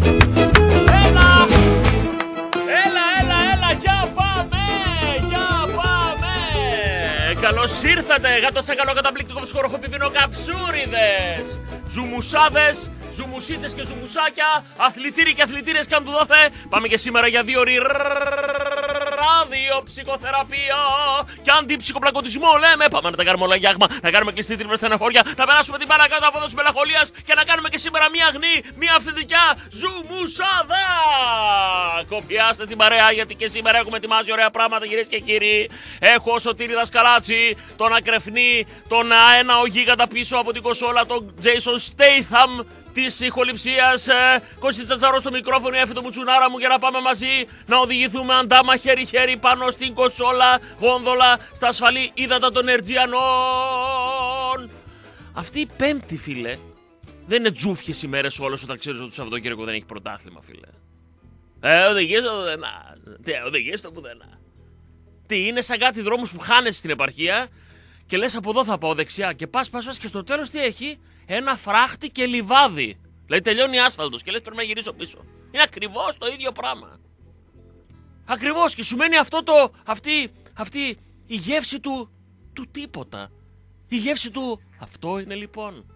Καλώς ήρθατε, γάτο καταπληκτικό φυσικορροχοπηδινό καψούριδες, ζουμουσάδες, ζουμουσίτσες και ζουμουσάκια, αθλητήρι και αθλητήρες καμ' του δόθε. Πάμε και σήμερα για 2 ώρες ραδιοψυχοθεραπεία και αντιψυχοπλακωτισμό λέμε. Πάμε να τα κάνουμε όλα γιάγμα, να κάνουμε κλειστή τρύπα στεναχώρια, να περάσουμε την μπάλα κάτω από εδώ της μελαγχολίας και να κάνουμε και σήμερα μία αγνή, μία αυθεντικά ζουμουσάδα. Κοπιάστε την παρέα γιατί και σήμερα έχουμε ετοιμάσει ωραία πράγματα, κυρίες και κύριοι. Έχω ο Σωτήρη Δασκαλάτση, τον ακρεφνή, τον αέναο γίγαντα πίσω από την κονσόλα, τον Jason Statham της ηχοληψίας, Κώστης Τσατσαρός στο μικρόφωνο, έφε το μουτσουνάρα μου για να πάμε μαζί να οδηγηθούμε αντάμα χέρι-χέρι πάνω στην κονσόλα, γόνδολα, στα ασφαλή ύδατα των Ερτζιανών. Αυτή η Πέμπτη, φίλε, δεν είναι τζούφιες ημέρες όλες όταν ξέρεις ότι το Σαββατοκύριακο δεν έχει πρωτάθλημα, φίλε. Οδηγείς το πουδενά. Οδηγείς το πουδενά. Τι, είναι σαν κάτι δρόμους που χάνεσαι στην επαρχία και λες από εδώ θα πάω δεξιά και πας και στο τέλος τι έχει? Ένα φράχτη και λιβάδι. Δηλαδή τελειώνει άσφαλτος και λες πρέπει να γυρίσω πίσω. Είναι ακριβώς το ίδιο πράγμα. Ακριβώς, και σου μένει αυτή η γεύση του τίποτα. Η γεύση του αυτό είναι λοιπόν.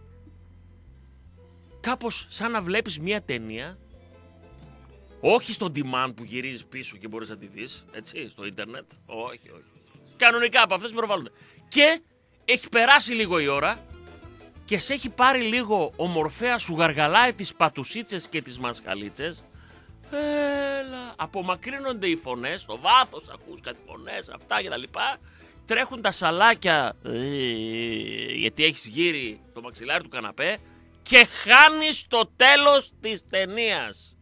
Κάπως σαν να βλέπεις μια ταινία, όχι στο demand που γυρίζεις πίσω και μπορείς να τη δεις, έτσι, στο ίντερνετ. Όχι. Κανονικά από αυτές που προβάλλονται. Και έχει περάσει λίγο η ώρα και σε έχει πάρει λίγο ο Μορφέας, σου γαργαλάει τις πατουσίτσες και τις μασχαλίτσες. Έλα, απομακρύνονται οι φωνές, στο βάθος ακούς κάτι φωνές, αυτά και τα λοιπά. Τρέχουν τα σαλάκια, γιατί έχεις γύρει το μαξιλάρι του καναπέ και χάνεις το τέλος της ταινίας.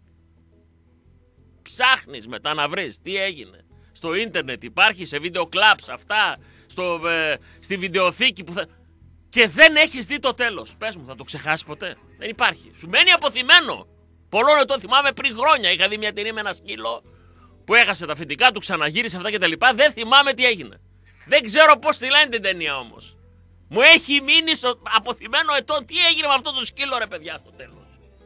Ψάχνεις μετά να βρεις τι έγινε. Στο ίντερνετ υπάρχει, σε βίντεο κλαμπς, αυτά, στη βιντεοθήκη που θα... Και δεν έχεις δει το τέλος. Πες μου, θα το ξεχάσεις ποτέ? Δεν υπάρχει. Σου μένει αποθυμένο. Πολλών ετών θυμάμαι πριν χρόνια. Είχα δει μια ταινία με ένα σκύλο που έχασε τα αφεντικά του, ξαναγύρισε αυτά και τα λοιπά. Δεν θυμάμαι τι έγινε. Δεν ξέρω πώς τη λένε την ταινία όμως. Μου έχει μείνει στο αποθυμένο ετών τι έγινε με αυτό το σκύλο, ρε παιδιά, στο τέλος.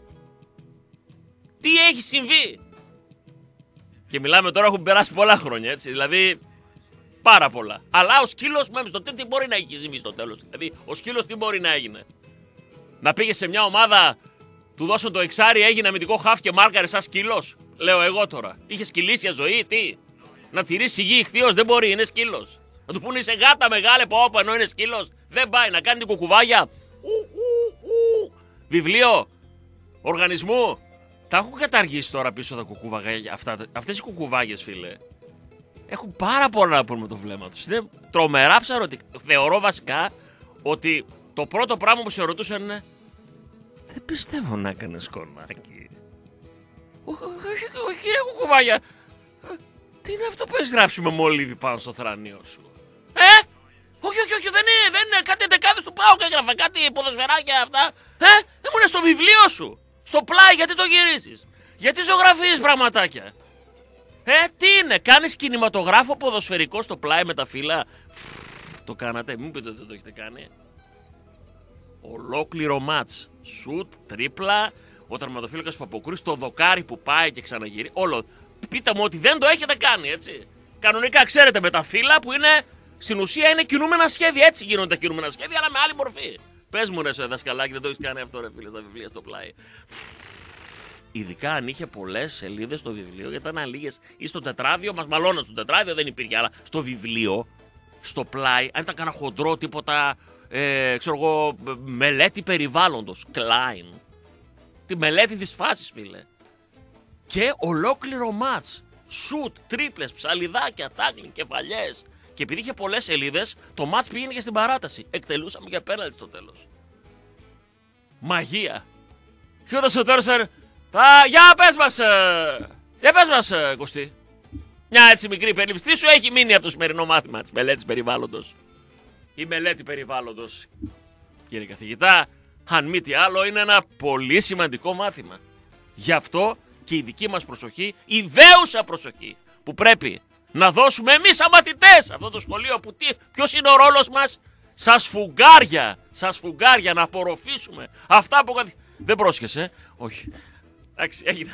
Τι έχει συμβεί. Και μιλάμε τώρα, έχουν περάσει πολλά χρόνια, έτσι. Δηλαδή, πάρα πολλά. Αλλά ο σκύλος, τι μπορεί να έχει συμβεί στο τέλος? Δηλαδή, ο σκύλος τι μπορεί να έγινε? Να πήγε σε μια ομάδα, του δώσαν το εξάρι, έγινε αμυντικό χαφ και μάρκαρε σαν σκύλος. Λέω εγώ τώρα. Είχε σκυλίσια ζωή, τι? Να τηρήσει γη ηχθείος, δεν μπορεί, είναι σκύλος. Να του πούνε είσαι γάτα μεγάλη από όπου ενώ είναι σκύλος. Δεν πάει. Να κάνει την κουκουβάγια. Βιβλίο οργανισμού. Τα έχουν καταργήσει τώρα πίσω τα κουκουβάγια. Αυτές οι κουκουβάγες, φίλε, έχουν πάρα πολλά να πούν με το βλέμμα τους. Είναι τρομερά ψαρωτικά. Θεωρώ βασικά ότι το πρώτο πράγμα που σε ρωτούσαν είναι δεν πιστεύω να έκανες κονάκι. Όχι, κύριε κουκουβάγια. Τι είναι αυτό που έχεις γράψει με μολύβι πάνω στο θρανίο σου? Όχι, δεν είναι. Κάτι δεκάδες του ΠΑΟΚ έγραφα, κάτι ποδοσφαιράκια αυτά. Ήμουν στο βιβλίο σου. Στο πλάι, γιατί το γυρίζεις? Γιατί ζωγραφίζεις πραγματάκια? Τι είναι, κάνεις κινηματογράφο ποδοσφαιρικό στο πλάι με τα φύλλα? Το κάνατε, μην πείτε ότι δεν το έχετε κάνει. Ολόκληρο μάτς. Σουτ, τρίπλα, ο τερματοφύλακας που αποκρούσει, το δοκάρι που πάει και ξαναγυρίζει. Όλο. Πείτε μου ότι δεν το έχετε κάνει, έτσι. Κανονικά ξέρετε με τα φύλλα που είναι, στην ουσία είναι κινούμενα σχέδια. Έτσι γίνονται τα κινούμενα σχέδια, αλλά με άλλη μορφή. Πες μου ρε δασκαλάκι, δεν το έχεις κάνει αυτό ρε φίλε στα βιβλία στο πλάι? Ειδικά αν είχε πολλές σελίδες στο βιβλίο, γιατί ήταν λίγες, ή στο τετράδιο, μας μαλώναν στο τετράδιο, δεν υπήρχε, αλλά στο βιβλίο, στο πλάι, αν ήταν κανένα χοντρό τίποτα, ξέρω εγώ, μελέτη περιβάλλοντος, Klein, τη μελέτη της φάσης, φίλε. Και ολόκληρο μάτς, σουτ, τρίπλες, ψαλιδάκια, τάκλινγκ, κεφαλιές. Και επειδή είχε πολλές σελίδες, το μάτς πήγαινε και στην παράταση. Εκτελούσαμε για πέναλτι στο τέλος. Μαγεία. Και όταν στο τέλος για πες μας, Κωστή. Μια έτσι μικρή περίληψη. Τι σου έχει μείνει από το σημερινό μάθημα της μελέτης περιβάλλοντος? Η μελέτη περιβάλλοντος, κύριε καθηγητά, αν μη τι άλλο, είναι ένα πολύ σημαντικό μάθημα. Γι' αυτό και η δική μας προσοχή, η δέουσα προσοχή που πρέπει να δώσουμε εμείς σαν μαθητές αυτό το σχολείο που ποιος είναι ο ρόλος μας? Σας φουγγάρια να απορροφήσουμε αυτά που... Δεν πρόσχεσαι, όχι. Εντάξει, έγινε.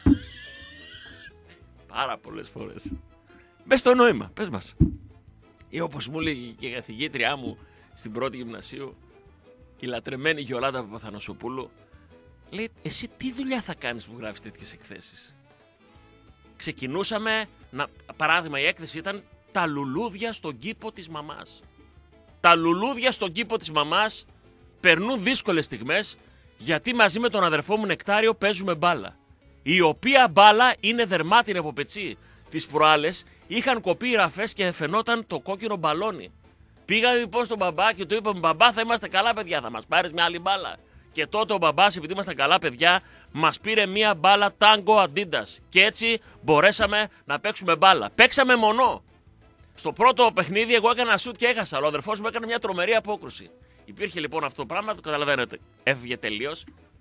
Πάρα πολλές φορές. Μπες στο νόημα, πες μας. Ή όπως μου λέει και η καθηγήτριά μου στην πρώτη γυμνασίου, η λατρεμένη Γιολάντα Παπαθανασοπούλου, λέει, εσύ τι δουλειά θα κάνεις που γράφεις τέτοιες εκθέσεις? Ξεκινούσαμε, παράδειγμα η έκθεση ήταν τα λουλούδια στον κήπο της μαμάς. Τα λουλούδια στον κήπο της μαμάς περνούν δύσκολες στιγμές, γιατί μαζί με τον αδερφό μου Νεκτάριο παίζουμε μπάλα. Η οποία μπάλα είναι δερμάτινη από πετσί. Τις προάλλες είχαν κοπεί οι ραφές και φαινόταν το κόκκινο μπαλόνι. Πήγα λοιπόν στον μπαμπά και του είπαμε, μπαμπά, θα είμαστε καλά παιδιά, θα μας πάρεις μια άλλη μπάλα? Και τότε ο μπαμπάς, επειδή ήμασταν καλά παιδιά, μας πήρε μια μπάλα Tango Adidas. Και έτσι μπορέσαμε να παίξουμε μπάλα. Παίξαμε μονό. Στο πρώτο παιχνίδι εγώ έκανα σουτ και έχασα, αλλά ο αδερφός μου έκανε μια τρομερή απόκρουση. Υπήρχε λοιπόν αυτό το πράγμα, το καταλαβαίνετε. Έφυγε τελείως.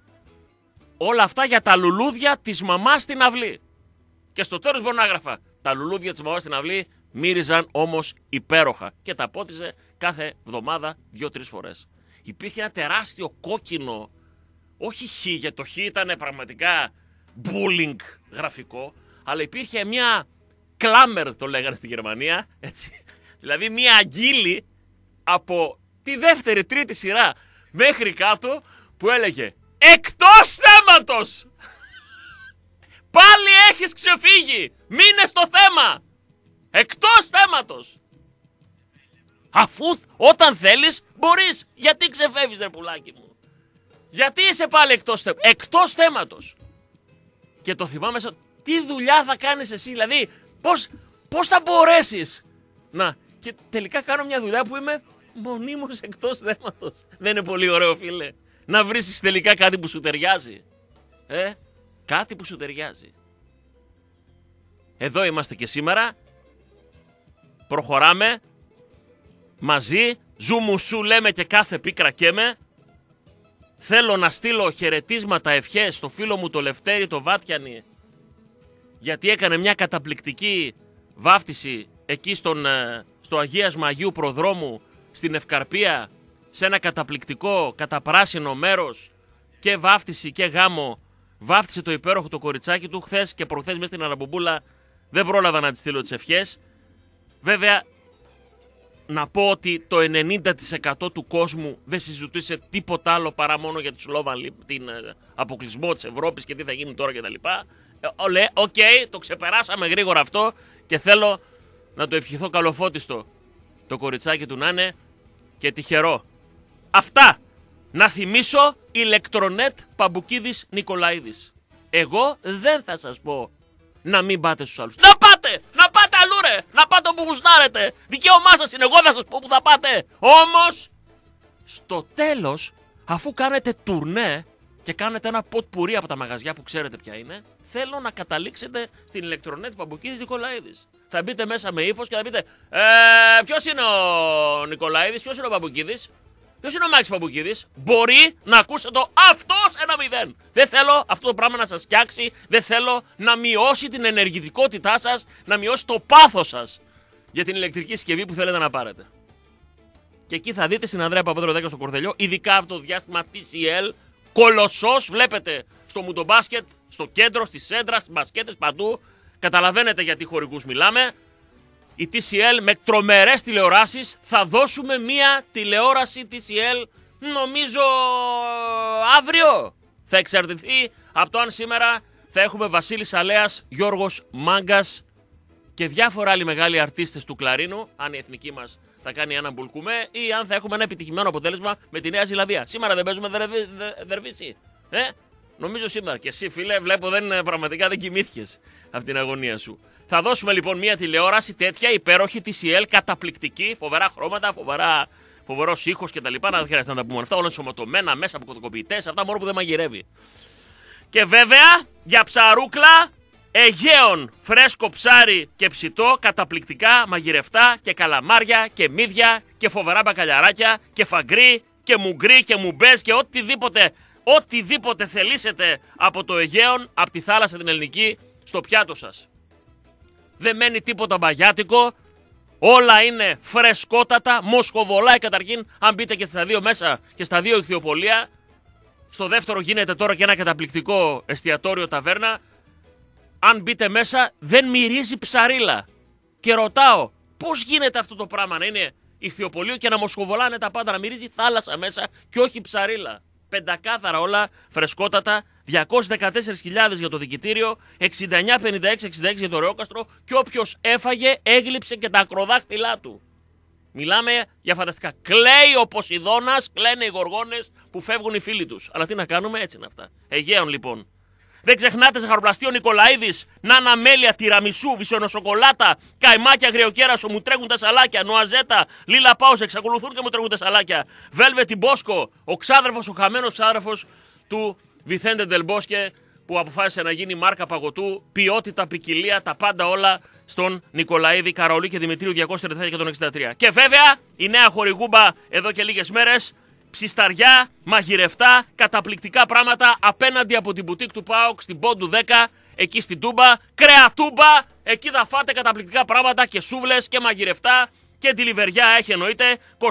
Όλα αυτά για τα λουλούδια της μαμάς στην αυλή. Και στο τέλος μπορώ να έγραφα. Τα λουλούδια της μαμάς στην αυλή μύριζαν όμως υπέροχα. Και τα πότιζε κάθε εβδομάδα 2-3 φορές. Υπήρχε ένα τεράστιο κόκκινο, όχι χ, γιατί το χ ήταν πραγματικά bullying γραφικό, αλλά υπήρχε μια κλάμερ, το λέγανε στη Γερμανία, έτσι. Δηλαδή μια αγγίλη από τη δεύτερη, τρίτη σειρά μέχρι κάτω που έλεγε «Εκτός θέματος! Πάλι έχεις ξεφύγει! Μείνε στο θέμα! Εκτός θέματος!» Αφού όταν θέλεις μπορείς. Γιατί ξεφεύγεις ρε πουλάκι μου? Γιατί είσαι πάλι εκτός θέματος? Και το θυμάμαι τι δουλειά θα κάνεις εσύ? Δηλαδή πώς θα μπορέσεις να... Και τελικά κάνω μια δουλειά που είμαι μονίμως εκτός θέματος. Δεν είναι πολύ ωραίο φίλε? Να βρίσκεις τελικά κάτι που σου ταιριάζει. Κάτι που σου ταιριάζει. Εδώ είμαστε και σήμερα. Προχωράμε μαζί, ζουμουσού λέμε και κάθε πίκρα καίμε. Θέλω να στείλω χαιρετίσματα, ευχές στο φίλο μου το Λευτέρη το Βάτιανη, γιατί έκανε μια καταπληκτική βάφτιση εκεί στο αγίασμα Αγίου Προδρόμου στην Ευκαρπία, σε ένα καταπληκτικό καταπράσινο μέρος, και βάφτιση και γάμο. Βάφτισε το υπέροχο το κοριτσάκι του. Χθες και προχθές μέσα στην Αραμπουμπούλα δεν πρόλαβα να της στείλω τις ευχές. Βέβαια να πω ότι το 90% του κόσμου δεν συζητούσε τίποτα άλλο παρά μόνο για την αποκλεισμό της Ευρώπης και τι θα γίνει τώρα κτλ. Οκ, το ξεπεράσαμε γρήγορα αυτό και θέλω να το ευχηθώ καλοφώτιστο το κοριτσάκι του να είναι και τυχερό. Αυτά. Να θυμίσω ηλεκτρονέτ Παμπουκίδης Νικολαίδης. Εγώ δεν θα σας πω να μην πάτε στους άλλους. Να πάτε αλλού ρε! Να πάτε όπου γουστάρετε! Δικαίωμά σας είναι, εγώ θα σας πω που θα πάτε! Όμως, στο τέλος, αφού κάνετε τουρνέ και κάνετε ένα ποτ πουρί από τα μαγαζιά που ξέρετε ποια είναι, θέλω να καταλήξετε στην ηλεκτρονέτ Παμπουκίδης Νικολαίδης. Θα μπείτε μέσα με ύφος και θα πείτε ποιος είναι ο Νικολαίδης, ποιος είναι ο Παμπουκίδης? Ποιος είναι ο Μάκης Παμπουκίδης? Μπορεί να ακούσετε το αυτός 1-0. Δεν θέλω αυτό το πράγμα να σας φτιάξει. Δεν θέλω να μειώσει την ενεργητικότητά σας, να μειώσει το πάθος σας για την ηλεκτρική συσκευή που θέλετε να πάρετε. Και εκεί θα δείτε στην Ανδρέα Παπαδρέου 10 στο Κορδελιό, ειδικά αυτό το διάστημα TCL, κολοσσός. Βλέπετε στο μουτομπάσκετ, στο κέντρο, στη σέντρα, στις μπασκέτες, παντού. Καταλαβαίνετε γιατί χορηγούς μιλάμε. Η TCL με τρομερές τηλεοράσεις. Θα δώσουμε μία τηλεόραση TCL νομίζω αύριο. Θα εξαρτηθεί από το αν σήμερα θα έχουμε Βασίλης Αλέας, Γιώργος Μάγκας και διάφορα άλλοι μεγάλοι αρτίστες του κλαρίνου. Αν η εθνική μας θα κάνει ένα μπουλκουμέ ή αν θα έχουμε ένα επιτυχημένο αποτέλεσμα με τη Νέα Ζηλανδία. Σήμερα δεν παίζουμε Δερβίση. Νομίζω σήμερα. Και εσύ φίλε βλέπω πραγματικά δεν κοιμήθηκες από την αγωνία σου. Θα δώσουμε λοιπόν μια τηλεόραση τέτοια υπέροχη TCL, καταπληκτική, φοβερά χρώματα, φοβερός ήχος κτλ. Να δεν χρειάζεται να τα πούμε αυτά, όλα ενσωματωμένα μέσα από κωδικοποιητές, αυτά μόνο που δεν μαγειρεύει. Και βέβαια για ψαρούκλα, Αιγαίων, φρέσκο ψάρι και ψητό, καταπληκτικά μαγειρευτά και καλαμάρια και μύδια και φοβερά μπακαλιαράκια και φαγκρί και μουγκρί και μουμπές και οτιδήποτε θελήσετε από το Αιγαίων, από τη θάλασσα την ελληνική, στο πιάτο σας. Δεν μένει τίποτα μπαγιάτικο, όλα είναι φρεσκότατα, μοσχοβολάει καταρχήν, αν μπείτε και στα δύο μέσα και στα δύο ηχθειοπολία, Στο δεύτερο γίνεται τώρα και ένα καταπληκτικό εστιατόριο ταβέρνα. Αν μπείτε μέσα δεν μυρίζει ψαρίλα. Και ρωτάω, πώς γίνεται αυτό το πράγμα να είναι ηχθιοπωλείο και να μοσχοβολάνε τα πάντα, να μυρίζει θάλασσα μέσα και όχι ψαρίλα. Πεντακάθαρα όλα, φρεσκότατα, 214.000 για το δικητήριο, 69,56 για το ρεόκαστρο και όποιος έφαγε έγλειψε και τα ακροδάχτυλά του. Μιλάμε για φανταστικά. Κλαίει ο Ποσειδώνας, κλαίνε οι γοργόνες που φεύγουν οι φίλοι τους. Αλλά τι να κάνουμε, έτσι είναι αυτά. Αιγαίων λοιπόν. Δεν ξεχνάτε ζαχαροπλαστείο Νικολαίδης, νάνα μέλια, τυραμισού, βυσσονοσοκολάτα, καημάκια, αγριοκέρασο, μου τρέχουν τα σαλάκια, νοαζέτα, λίλα πάους, εξακολουθούν και μου τρέχουν τα σαλάκια. Βέλβετι Μπόσκο, ο ξάδερφος, ο χαμένος ξάδερφος του Βιθέντε Ντελμπόσκε που αποφάσισε να γίνει μάρκα παγωτού, ποιότητα, ποικιλία, τα πάντα όλα στον Νικολαίδη, Καραολί και Δημητρίου 237 και τον 63. Και βέβαια η νέα χορηγούμπα εδώ και λίγες μέρες. Ψισταριά, μαγειρευτά, καταπληκτικά πράγματα απέναντι από την μπουτίκ του ΠΑΟΚ στην Πόντου 10, εκεί στην Τούμπα. Κρεατούμπα, εκεί θα φάτε καταπληκτικά πράγματα και σούβλες και μαγειρευτά και τηλιβεριά έχει εννοείται. 2310,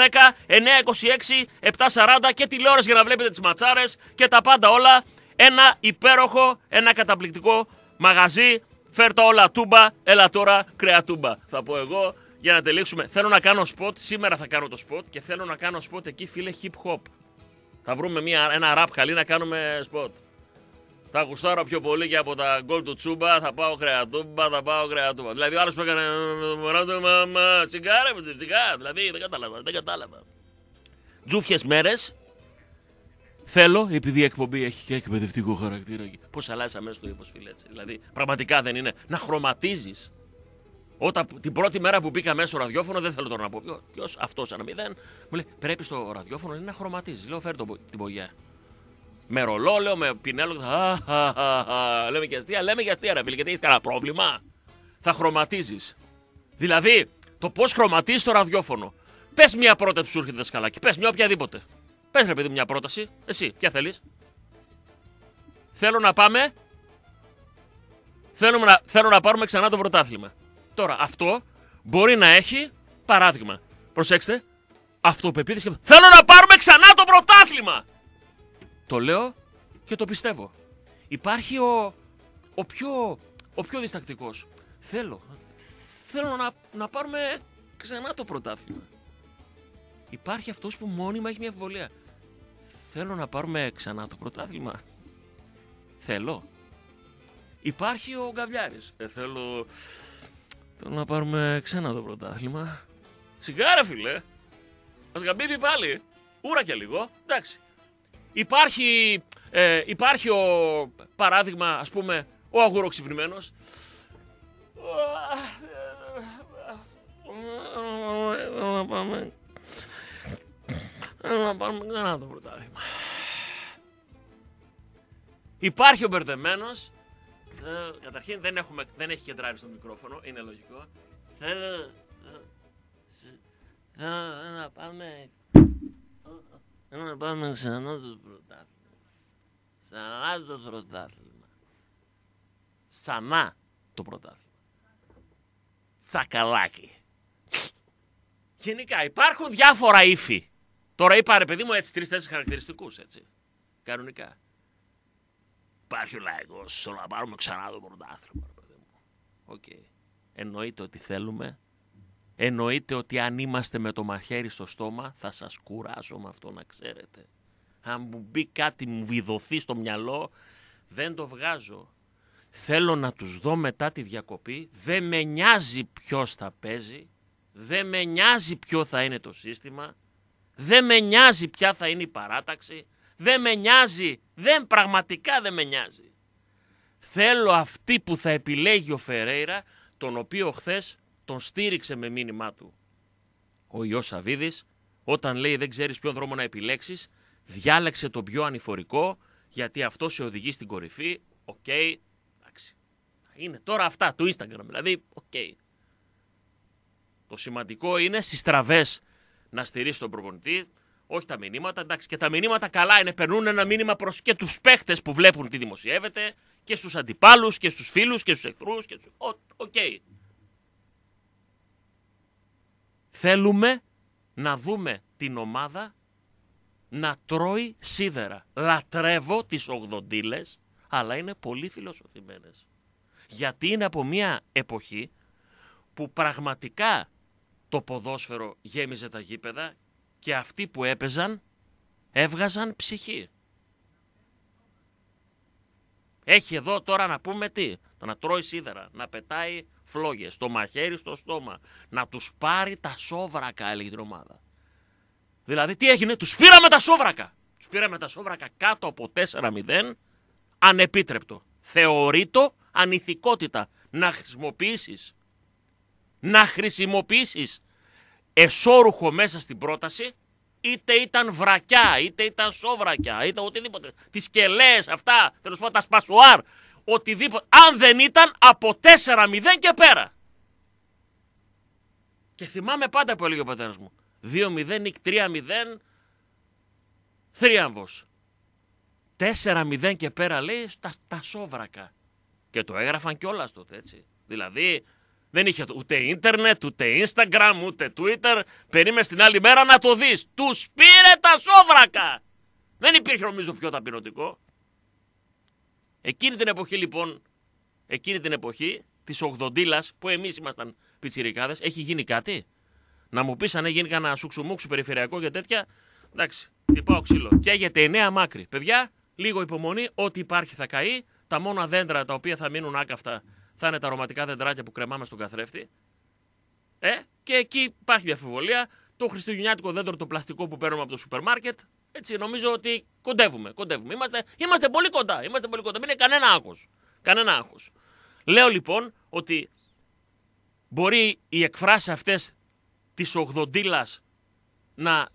926, 740 και τηλεόραση για να βλέπετε τις ματσάρες και τα πάντα όλα. Ένα υπέροχο, ένα καταπληκτικό μαγαζί. Φέρτα όλα Τούμπα, έλα τώρα Κρεατούμπα. Θα πω εγώ. Για να τελείξουμε, θέλω να κάνω σποτ, σήμερα θα κάνω το σποτ και θέλω να κάνω σποτ εκεί φίλε hip hop. Θα βρούμε ένα rap καλή να κάνουμε σποτ. Θα γουστάρω πιο πολύ και από τα γκολ του Τσούμπα, θα πάω Κρεατούμπα, θα πάω Κρεατούμπα. Δηλαδή ο άλλος που έκανε τσιγάρα, δηλαδή δεν κατάλαβα. Τζούφιες μέρες, θέλω, επειδή η εκπομπή έχει και εκπαιδευτικό χαρακτήρα, πώς αλλάζει αμέσως το ύφος φίλε έτσι. Δηλαδή πραγματικά δεν είναι να χρωματίζεις. Την πρώτη μέρα που μπήκα μέσα στο ραδιόφωνο, δεν θέλω τώρα να πω ποιος, αυτός ένα μηδέν, μου λέει πρέπει στο ραδιόφωνο να χρωματίζεις. Λέω φέρε την πογιά. Με ρολό, λέω με πινέλο. Λέμε και αστεία ρε φίλε, γιατί έχεις κανένα πρόβλημα. Θα χρωματίζεις. Δηλαδή, το πώς χρωματίζεις το ραδιόφωνο. Πες μια πρόταση που σου έρχεται δασκαλάκι, πες μια οποιαδήποτε. Πες ρε παιδί μια πρόταση, εσύ, ποια θέλεις. Θέλω να πάρουμε ξανά το πρωτάθλημα. Τώρα, αυτό μπορεί να έχει παράδειγμα. Προσέξτε, αυτοπεποίθηση και θέλω να πάρουμε ξανά το πρωτάθλημα! Το λέω και το πιστεύω. Υπάρχει ο πιο διστακτικός. Θέλω να πάρουμε ξανά το πρωτάθλημα. Υπάρχει αυτός που μόνιμα έχει μια αμφιβολία. Θέλω να πάρουμε ξανά το πρωτάθλημα. Θέλω. Υπάρχει ο Γκαβλιάρης. Θέλω να πάρουμε ξανά το πρωτάθλημα. Σιγάρα φίλε. Μας γαμπίπει πάλι. Ούρα και λίγο. Εντάξει. Υπάρχει ο παράδειγμα, ας πούμε, ο αγουροξυπνημένος. Να πάρουμε ξανά το πρωτάθλημα. Υπάρχει ο μπερδεμένος. Καταρχήν δεν έχει κεντράρει στο μικρόφωνο, είναι λογικό. Να πάμε ξανά το πρωτάθλημα. Ξανά το πρωτάθλημα. Ξανά το πρωτάθλημα. Τσακαλάκι. Γενικά υπάρχουν διάφορα ύφη. Τώρα είπα ρε παιδί μου έτσι 3-4 χαρακτηριστικούς έτσι. Κανονικά. Υπάρχει ο λαϊκός, να πάρουμε ξανά το πρωτάθλημα. Οκ. Εννοείται ότι θέλουμε. Εννοείται ότι αν είμαστε με το μαχαίρι στο στόμα θα σας κουράσω με αυτό να ξέρετε. Αν μου μπει κάτι μου βιδωθεί στο μυαλό δεν το βγάζω. Θέλω να τους δω μετά τη διακοπή. Δεν με νοιάζει ποιος θα παίζει. Δεν με νοιάζει ποιο θα είναι το σύστημα. Δεν με νοιάζει ποια θα είναι η παράταξη. Δεν με νοιάζει. Πραγματικά δεν με νοιάζει. Θέλω αυτή που θα επιλέγει ο Φερέιρα, τον οποίο χθες τον στήριξε με μήνυμά του ο Ιώς Σαββίδης, όταν λέει δεν ξέρεις ποιο δρόμο να επιλέξεις, διάλεξε τον πιο ανηφορικό, γιατί αυτό σε οδηγεί στην κορυφή. Οκ, εντάξει. Είναι τώρα αυτά του Instagram, δηλαδή, οκ. Το σημαντικό είναι στις τραβές να στηρίσει τον προπονητή, όχι τα μηνύματα. Εντάξει, και τα μηνύματα καλά είναι, περνούν ένα μήνυμα προς και τους παίχτες που βλέπουν τι δημοσιεύεται, και στους αντιπάλους, και στους φίλους, και στους εχθρούς. Οκ. Θέλουμε να δούμε την ομάδα να τρώει σίδερα. Λατρεύω τις ογδοντίλες, αλλά είναι πολύ φιλοσοφημένες. Γιατί είναι από μια εποχή που πραγματικά το ποδόσφαιρο γέμιζε τα γήπεδα και αυτοί που έπαιζαν έβγαζαν ψυχή. Έχει εδώ τώρα να πούμε τι, το να τρώει σίδερα, να πετάει φλόγες, το μαχαίρι στο στόμα, να τους πάρει τα σόβρακα, έλεγε την ομάδα. Δηλαδή τι έγινε, τους πήραμε τα σόβρακα. Τους πήραμε τα σόβρακα κάτω από 4-0, ανεπίτρεπτο. Θεωρείτο ανηθικότητα να χρησιμοποιήσεις εσώρουχο μέσα στην πρόταση, είτε ήταν βρακιά, είτε ήταν σόβρακια, είτε οτιδήποτε. Τις σκελές αυτά, τέλος πάντων τα σπασουάρ, οτιδήποτε. Αν δεν ήταν από 4-0 και πέρα. Και θυμάμαι πάντα που έλεγε ο πατέρας μου. 2-0 ή 3-0, θρίαμβος. 4-0 και πέρα λέει τα σόβρακα. Και το έγραφαν κιόλας τότε, έτσι. Δηλαδή δεν είχε ούτε ίντερνετ, ούτε Instagram, ούτε Twitter. Περίμενες την άλλη μέρα να το δεις. Τους πήρε τα σόβρακα. Δεν υπήρχε νομίζω πιο ταπεινωτικό. Εκείνη την εποχή λοιπόν, εκείνη την εποχή της ογδοντίλας που εμείς ήμασταν πιτσιρικάδες, έχει γίνει κάτι. Να μου πεις αν έγινε κανένα σουξουμούξου περιφερειακό και τέτοια. Εντάξει, τυπάω ξύλο. Καίγεται η νέα μάκρη. Παιδιά, λίγο υπομονή, ό,τι υπάρχει θα καεί. Τα μόνα δέντρα τα οποία θα μείνουν άκαυτα θα είναι τα αρωματικά δεντράκια που κρεμάμε στον καθρέφτη. Και εκεί υπάρχει μια αμφιβολία. Το χριστουγεννιάτικο δέντρο, το πλαστικό που παίρνουμε από το σούπερ μάρκετ. Έτσι νομίζω ότι κοντεύουμε. Είμαστε πολύ κοντά. Μην είναι κανένα άγχος. Λέω λοιπόν ότι μπορεί οι εκφράσεις αυτές της ογδοντίλας να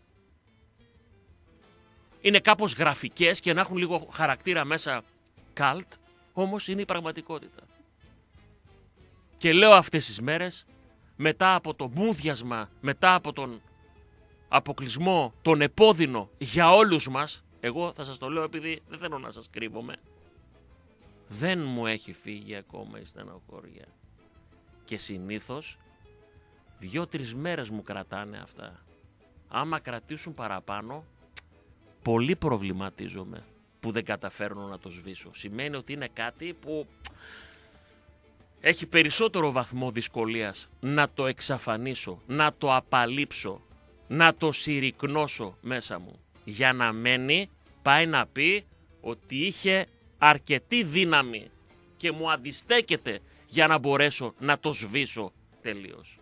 είναι κάπως γραφικές και να έχουν λίγο χαρακτήρα μέσα καλτ, όμως είναι η πραγματικότητα. Και λέω αυτές τις μέρες, μετά από το μούδιασμα, μετά από τον αποκλεισμό, τον επώδυνο για όλους μας, εγώ θα σας το λέω επειδή δεν θέλω να σας κρύβομαι, δεν μου έχει φύγει ακόμα η στενοχώρια. Και συνήθως 2-3 μέρες μου κρατάνε αυτά. Άμα κρατήσουν παραπάνω, πολύ προβληματίζομαι που δεν καταφέρνω να το σβήσω. Σημαίνει ότι είναι κάτι που έχει περισσότερο βαθμό δυσκολίας να το εξαφανίσω, να το απαλείψω, να το συρρικνώσω μέσα μου. Για να μένει, πάει να πει ότι είχε αρκετή δύναμη και μου αντιστέκεται για να μπορέσω να το σβήσω τελείως.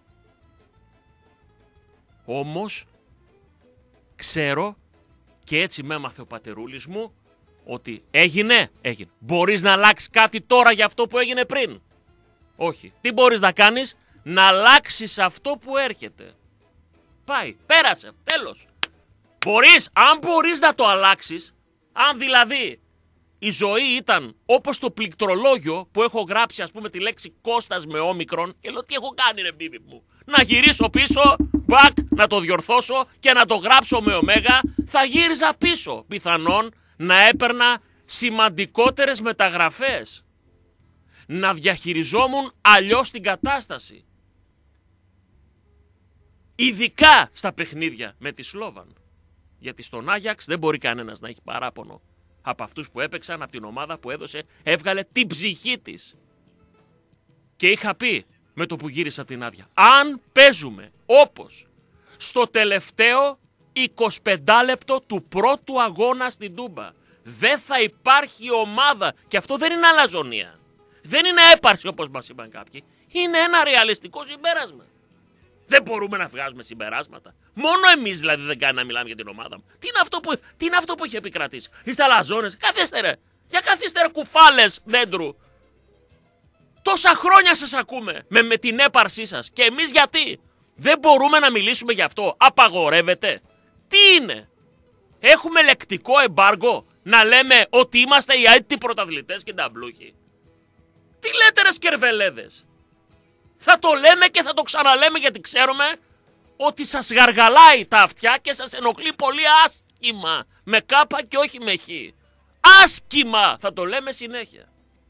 Όμως, ξέρω και έτσι με έμαθε ο πατερούλης μου ότι έγινε. Μπορείς να αλλάξεις κάτι τώρα για αυτό που έγινε πριν? Όχι. Τι μπορείς να κάνεις? Να αλλάξεις αυτό που έρχεται. Πάει, πέρασε, τέλος. Αν μπορείς να το αλλάξεις, αν δηλαδή η ζωή ήταν όπως το πληκτρολόγιο που έχω γράψει ας πούμε τη λέξη Κώστας με όμικρον και λέω τι έχω κάνει ρε μπίμπι μου. Να γυρίσω πίσω, να το διορθώσω και να το γράψω με ωμέγα, θα γύριζα πίσω. Πιθανόν να έπαιρνα σημαντικότερες μεταγραφές. Να διαχειριζόμουν αλλιώς την κατάσταση. Ειδικά στα παιχνίδια με τη Σλόβαν. Γιατί στον Άγιαξ δεν μπορεί κανένας να έχει παράπονο από αυτούς που έπαιξαν, από την ομάδα που έβγαλε την ψυχή της. Και είχα πει με το που γύρισα από την άδεια, αν παίζουμε όπως στο τελευταίο 25 λεπτό του πρώτου αγώνα στην Τούμπα, δεν θα υπάρχει ομάδα. Και αυτό δεν είναι αλαζονία. Δεν είναι έπαρση όπως μας είπαν κάποιοι. Είναι ένα ρεαλιστικό συμπέρασμα. Δεν μπορούμε να βγάζουμε συμπεράσματα. Μόνο εμείς δηλαδή δεν κάνει να μιλάμε για την ομάδα μου. Τι είναι αυτό που έχει επικρατήσει? Είστε αλαζόνες? Καθίστε κουφάλες δέντρου. Τόσα χρόνια σας ακούμε με την έπαρσή σας. Και εμείς γιατί? Δεν μπορούμε να μιλήσουμε γι' αυτό? Απαγορεύεται? Τι είναι? Έχουμε λεκτικό εμπάργο να λέμε ότι είμαστε οι αίτητοι πρωταθλητές και ταμπλούχοι? Τι λέτε ρε σκερβελέδες? Θα το λέμε και θα το ξαναλέμε γιατί ξέρουμε ότι σας γαργαλάει τα αυτιά και σας ενοχλεί πολύ άσχημα. Με κάπα και όχι με χ. Άσχημα θα το λέμε συνέχεια.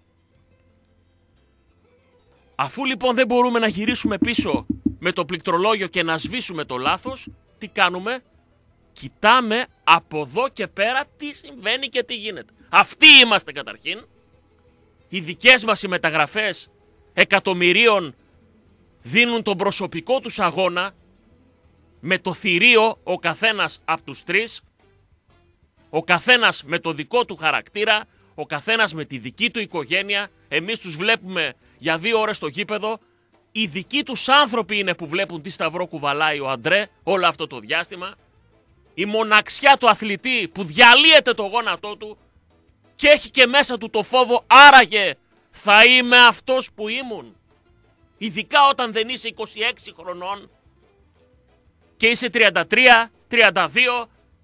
Αφού λοιπόν δεν μπορούμε να γυρίσουμε πίσω με το πληκτρολόγιο και να σβήσουμε το λάθος, τι κάνουμε? κοιτάμε από εδώ και πέρα τι συμβαίνει και τι γίνεται. Αυτοί είμαστε καταρχήν. Οι δικές μας οι μεταγραφές εκατομμυρίων δίνουν τον προσωπικό τους αγώνα με το θηρίο ο καθένας από τους τρεις, ο καθένας με το δικό του χαρακτήρα, ο καθένας με τη δική του οικογένεια. Εμείς τους βλέπουμε για 2 ώρες στο γήπεδο. Οι δικοί τους άνθρωποι είναι που βλέπουν τι σταυρό κουβαλάει ο Αντρέ όλο αυτό το διάστημα. Η μοναξιά του αθλητή που διαλύεται το γόνατό του και έχει και μέσα του το φόβο, άραγε θα είμαι αυτός που ήμουν. Ειδικά όταν δεν είσαι 26 χρονών και είσαι 33, 32,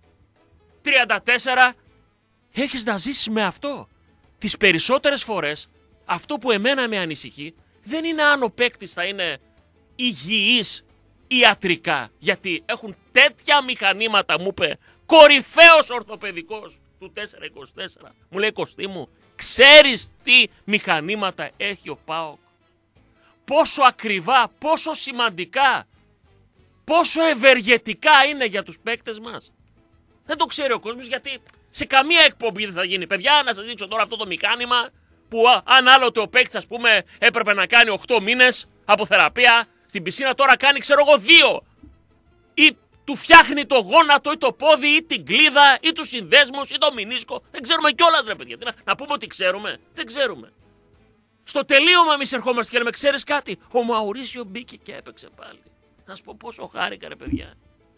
34, έχεις να ζήσεις με αυτό. Τις περισσότερες φορές αυτό που εμένα με ανησυχεί δεν είναι αν ο παίκτης θα είναι υγιής ιατρικά, γιατί έχουν τέτοια μηχανήματα, μου είπε κορυφαίος ορθοπαιδικός του 424. Μου λέει, Κωστή μου, ξέρεις τι μηχανήματα έχει ο ΠΑΟΚ? Πόσο ακριβά, πόσο σημαντικά, πόσο ευεργετικά είναι για τους παίκτες μας? Δεν το ξέρει ο κόσμος, γιατί σε καμία εκπομπή δεν θα γίνει. Παιδιά, να σας δείξω τώρα αυτό το μηχάνημα που αν άλλοτε ο παίκτης, ας πούμε, έπρεπε να κάνει 8 μήνες από θεραπεία στην πισίνα, τώρα κάνει, ξέρω εγώ, 2. Ή του φτιάχνει το γόνατο ή το πόδι ή την κλίδα ή τους συνδέσμους ή το μηνίσκο. Δεν ξέρουμε κιόλας, ρε παιδιά. Να πούμε ότι ξέρουμε? Δεν ξέρουμε. Στο τελείωμα εμείς ερχόμαστε και λέμε, ξέρεις κάτι? Ο Μαουρίσιο μπήκε και έπαιξε πάλι. Να σου πω πόσο χάρηκα, ρε παιδιά.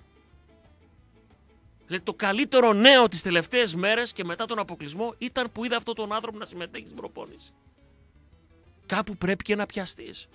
Δηλαδή, το καλύτερο νέο τις τελευταίες μέρες και μετά τον αποκλεισμό ήταν που είδα αυτόν τον άνθρωπο να συμμετέχει στην προπόνηση. Κάπου πρέπει και να πιαστείς.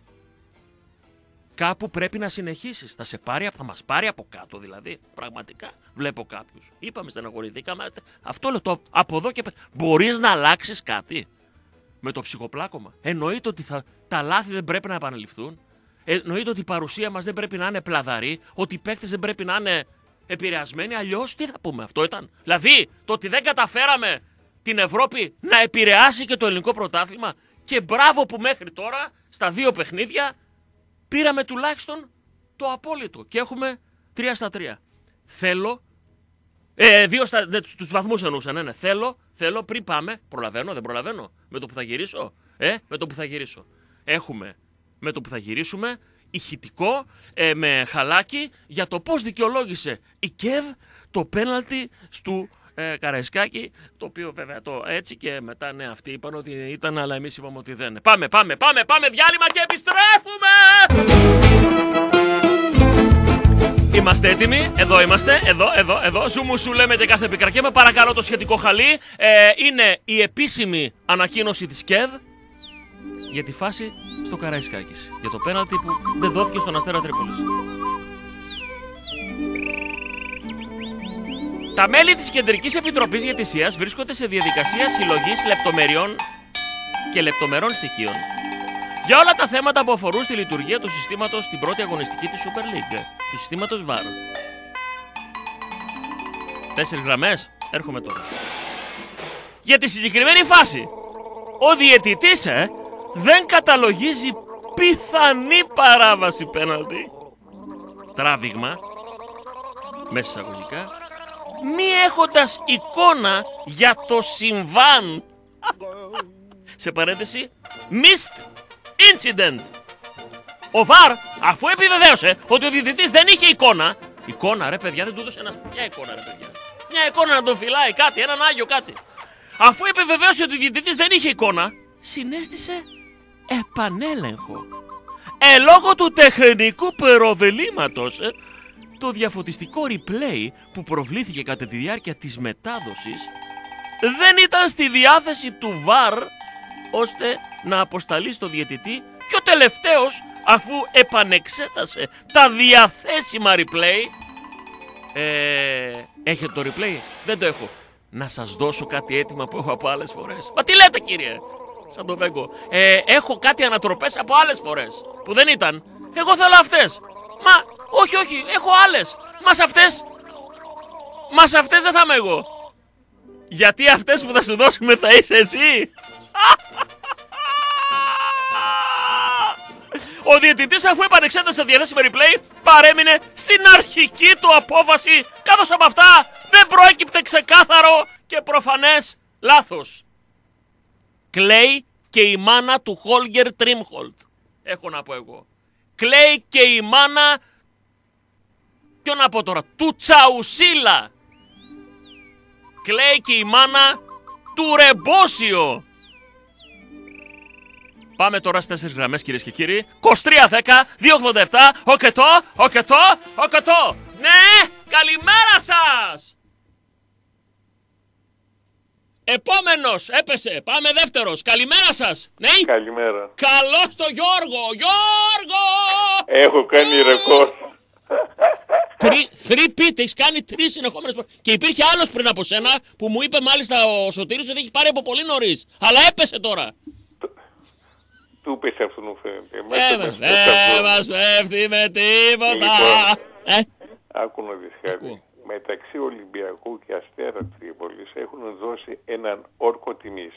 Κάπου πρέπει να συνεχίσεις. Θα μας πάρει από κάτω δηλαδή. Πραγματικά βλέπω κάποιους. Είπαμε, στεναχωρηθήκαμε. Αυτό λέω, από εδώ και πέρα. Μπορείς να αλλάξεις κάτι με το ψυχοπλάκωμα? Εννοείται ότι τα λάθη δεν πρέπει να επαναληφθούν. Εννοείται ότι η παρουσία μας δεν πρέπει να είναι πλαδαρή. Ότι οι παίκτες δεν πρέπει να είναι επηρεασμένοι. Αλλιώς τι θα πούμε? Αυτό ήταν? Δηλαδή το ότι δεν καταφέραμε την Ευρώπη να επηρεάσει και το ελληνικό πρωτάθλημα, και μπράβο που μέχρι τώρα στα 2 παιχνίδια πήραμε τουλάχιστον το απόλυτο και έχουμε 3-3. Θέλω, τους βαθμούς εννοούσα, ναι. Θέλω πριν πάμε, προλαβαίνω, δεν προλαβαίνω, με το που θα γυρίσω, με το που θα γυρίσω. Έχουμε με το που θα γυρίσουμε ηχητικό με χαλάκι για το πώς δικαιολόγησε η ΚΕΔ το πέναλτι του Καραϊσκάκη, το οποίο βέβαια το έτσι και μετά ναι, αυτοί είπαν ότι ήταν, αλλά εμείς είπαμε ότι δεν. Πάμε, διάλειμμα και επιστρέφουμε! Είμαστε έτοιμοι, εδώ είμαστε, εδώ. Ζουμουσού λέμε και κάθε επικρακέμα. Παρακαλώ το σχετικό χαλί. Είναι η επίσημη ανακοίνωση της ΚΕΔ για τη φάση στο Καραϊσκάκης. Για το πέναλτι που δεν δόθηκε στον Αστέρα Τρίπολης. Τα μέλη της Κεντρικής Επιτροπής Διαιτησίας βρίσκονται σε διαδικασία συλλογής λεπτομεριών και λεπτομερών στοιχείων για όλα τα θέματα που αφορούν στη λειτουργία του συστήματος στην πρώτη αγωνιστική της Super League, του συστήματος VAR. 4 γραμμές, έρχομαι τώρα. Για τη συγκεκριμένη φάση, ο διαιτητής δεν καταλογίζει πιθανή παράβαση πέναλτι, τράβηγμα, μέσα εισαγωγικά, μη έχοντας εικόνα για το συμβάν. Σε παρένθεση, missed incident. Ο VAR, αφού επιβεβαίωσε ότι ο διαιτητής δεν είχε εικόνα ρε παιδιά, δεν του έδωσε μια εικόνα ρε παιδιά, μια εικόνα να τον φυλάει κάτι, έναν άγιο κάτι. Αφού επιβεβαίωσε ότι ο διαιτητής δεν είχε εικόνα, συνέστησε επανέλεγχο. Λόγω του τεχνικού προβλήματος, το διαφωτιστικό replay που προβλήθηκε κατά τη διάρκεια της μετάδοσης δεν ήταν στη διάθεση του VAR ώστε να αποσταλεί στο διαιτητή, και ο τελευταίος, αφού επανεξέτασε τα διαθέσιμα replay, έχετε το replay? Δεν το έχω. Να σας δώσω κάτι έτοιμα που έχω από άλλες φορές. Μα τι λέτε κύριε? Σαν το Βέγκο. Έχω κάτι ανατροπές από άλλες φορές που δεν ήταν. Εγώ θέλω αυτές. Μα όχι, έχω άλλες. Μα σε αυτές δεν θα είμαι εγώ. Γιατί αυτές που θα σου δώσουμε θα είσαι εσύ. Ο διαιτητής, αφού επανεξέτασε τα διαθέσιμα replay, παρέμεινε στην αρχική του απόφαση, καθώς από αυτά δεν προέκυπτε ξεκάθαρο και προφανές λάθος. Κλαίει και η μάνα του Χόλγκερ Τρίμχολτ. Έχω να πω εγώ. Κλαίει και η μάνα, ποιο να πω τώρα, του Τσαουσίλα. Κλαίει και η μάνα του Ρεμπόσιο. Πάμε τώρα στις 4 γραμμές, κυρίες και κύριοι. 2310 287 8. Ναι, καλημέρα σας. Επόμενος, έπεσε, πάμε δεύτερος. Καλημέρα σας. Ναι. Καλημέρα. Καλώς το Γιώργο. Γιώργο! Έχω κάνει ρεκόρ. 3-peat, έχεις κάνει 3 συνεχόμενες φορές. Και υπήρχε άλλος πριν από σένα που μου είπε μάλιστα ο Σωτήρης ότι έχει πάρει από πολύ νωρίς. Αλλά έπεσε τώρα. Του πες αυτού μου φαίνεται. Δεν μας πέφτει με τίποτα. Άκου να δεις κάτι. Μεταξύ Ολυμπιακού και Αστέρα Τρίπολης έχουν δώσει έναν όρκο τιμής.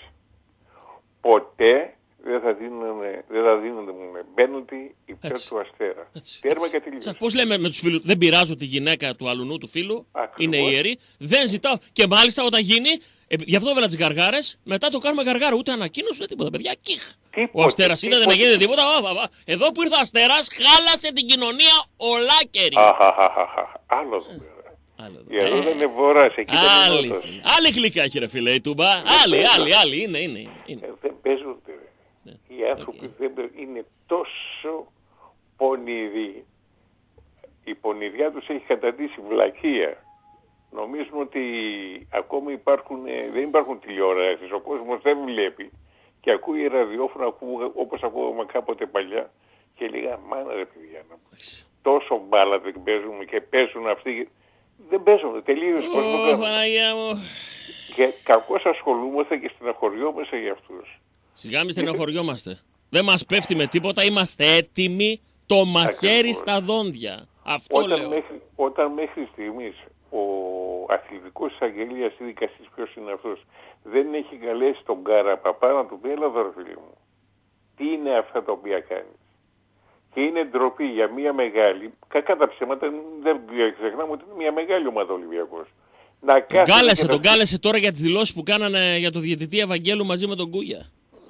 Ποτέ δεν θα δίνονται μπαίνοντι υπέρ του Αστέρα. Τέρμα και τελείως. Πώς λέμε με τους φίλους, δεν πειράζω τη γυναίκα του αλουνού του φίλου, Ακριβώς. είναι ιερή, δεν ζητάω. Και μάλιστα όταν γίνει, γι' αυτό έβαλα τις γαργάρες, μετά το κάνουμε γαργάρα, ούτε ανακοίνωση ούτε τίποτα. Παιδιά, κιχ. Ο Αστέρας είδατε να γίνεται τίποτα. Εδώ που ήρθε ο Αστέρας, χάλασε την κοινωνία ολάκερη. Άλλο εδώ πέρα. Εδώ δεν είναι Βορράς, εκεί δεν είναι Νότος. Άλλη γλυκά έχει ρε φίλε η Τούμπα. Άλλη, είναι. Δεν παίζονται. Οι άνθρωποι είναι τόσο πονηροί. Η πονηριά τους έχει καταντήσει βλακεία. Νομίζουν ότι ακόμη δεν υπάρχουν τηλεοράσεις. Ο κόσμος δεν βλέπει. Και ακούει ραδιόφωνο όπως ακούγαμε κάποτε παλιά. Και λέγα μάνα ρε παιδιά, τόσο μπάλα δεν παίζουμε και παίζουν αυτοί. Δεν παίζουν, τελείως. Παναγία μου. Και κακώς ασχολούμαστε και στεναχωριόμαστε για αυτούς. Σιγά μη στεναχωριόμαστε. Δεν μας πέφτει με τίποτα, είμαστε έτοιμοι το μαχαίρι στα δόντια. Αυτό λέω. Όταν μέχρι στιγμής ο αθλητικός εισαγγελίας ή δικαστής, ποιος είναι αυτός, δεν έχει καλέσει τον Καραπαπά να του πει έλα εδώ ρε φίλε μου. Τι είναι αυτά τα οποία κάνεις. Και είναι ντροπή για μια μεγάλη, κακά τα ψέματα, δεν ξεχνάμε ότι είναι μια μεγάλη ομάδα Ολυμπιακός. Τον κάλεσε τώρα για τις δηλώσεις που κάνανε για το διαιτητή Ευαγγέλου μαζί με τον Κούγια.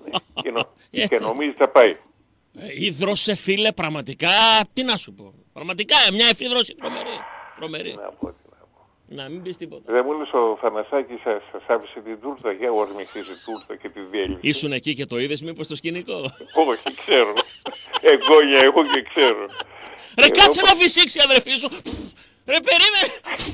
Και νομίζει θα πάει. Ίδρωσε φίλε, πραγματικά, τι να σου πω. Πραγματικά μια εφίδρωση τρομερή. Να μην πεις τίποτα. Δεν μου λες ο Θανασάκης σας άφησε την τούρτα για ορμηχτής η τούρτα και τη διέλυση. Ήσουν εκεί και το είδες μήπως στο σκηνικό. Όχι, ξέρω. Εγγόνια έχω και ξέρω. Ρε κάτσε να φυσήξει αδερφή σου. Ρε περίμενε.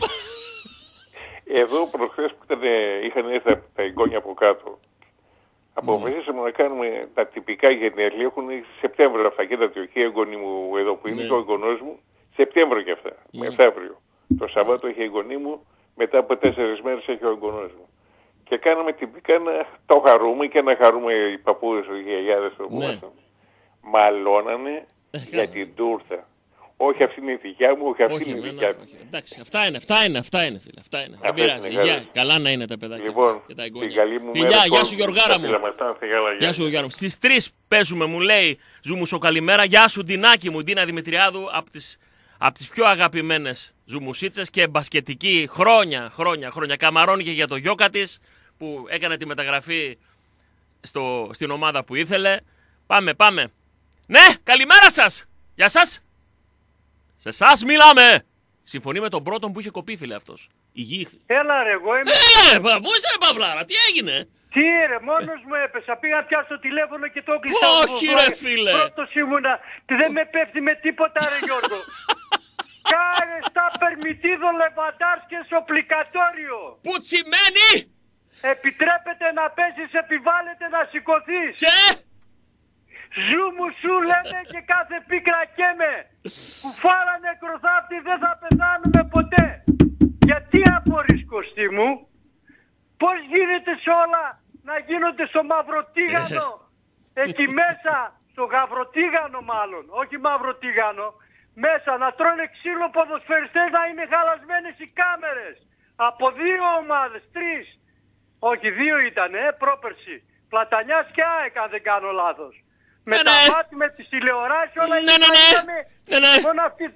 Εδώ προχθές που είχαν έρθει τα εγγόνια από κάτω. Αποφασίσαμε να κάνουμε τα τυπικά γενέθλια. Έχουν Σεπτέμβριο αυτά και τα τριοχή εγγονή μου εδώ που είναι και ο εγγονός μου. Σεπτέμβριο και αυτά. Μεθαύριο. Το Σαββάτο έχει εγγονή μου. Μετά από 4 μέρες έχει ο εγγονός μου. Και κάναμε τυπικά να το χαρούμε και να χαρούμε οι παππούδες, οι γιαγιάδες του που μαλώνανε για την τούρτα. Όχι αυτή είναι η δικιά μου, όχι αυτή είναι η δικιά μου. Εντάξει, αυτά είναι φίλε. Αυτά είναι. Δεν πειράζει. Καλά να είναι τα παιδάκια λοιπόν, και τα εγγόνια. Φιλιά, γεια σου Γιωργάρα μου. Γεια σου Γιωργάρα μου. Στις 3 παίζουμε, μου λέει Ζουμουσο καλημέρα. Γεια σου Ντινάκη μου, Ντίνα Δημητριάδου, από τις πιο αγαπημένες ζουμουσίτσες και μπασκετική χρόνια. Καμαρώνει και για το γιόκα της που έκανε τη μεταγραφή στην ομάδα που ήθελε. Πάμε. Ναι, καλημέρα σας. Γεια σας. Σε εσάς μιλάμε. Συμφωνεί με τον πρώτον που είχε κοπεί φίλε αυτός. Υγιήχθη. Έλα ρε, εγώ είμαι... Πού είσαι ρε Παυλάρα, τι έγινε. Τι ρε, μόνος μου έπεσα. Πήγα να πιάσω το τηλέφωνο και το κλείσα. Όχι ρε φίλε. Πρώτος ήμουνα. Δεν με πέφτει με τίποτα ρε Γιώργο. Κάρε στα περμητίδο λεβαντάρ και σοπλικατόριο. Που τσιμένει. Επιτρέπεται να παίζεις, επιβάλλεται να σηκωθείς. Και... Ζου μου σου λένε και κάθε πίκρα καίμε. Κουφάρα νεκροθάπτη δεν θα πεθάνουμε ποτέ. Γιατί απορείς Κωστή μου. Πώς γίνεται σε όλα να γίνονται στο μαυροτίγανο. Εκεί μέσα, στο γαυροτίγανο μάλλον, όχι μαυροτίγανο. Μέσα να τρώνε ξύλο ποδοσφαιριστές, να είναι χαλασμένες οι κάμερες. Από 2 ομάδες, 3. Όχι 2 ήταν, πρόπερση. Πλατανιάς και ΑΕΚ αν δεν κάνω λάθος. Με τα μάτια, με τις τηλεοράσεις όλα μόνο αυτή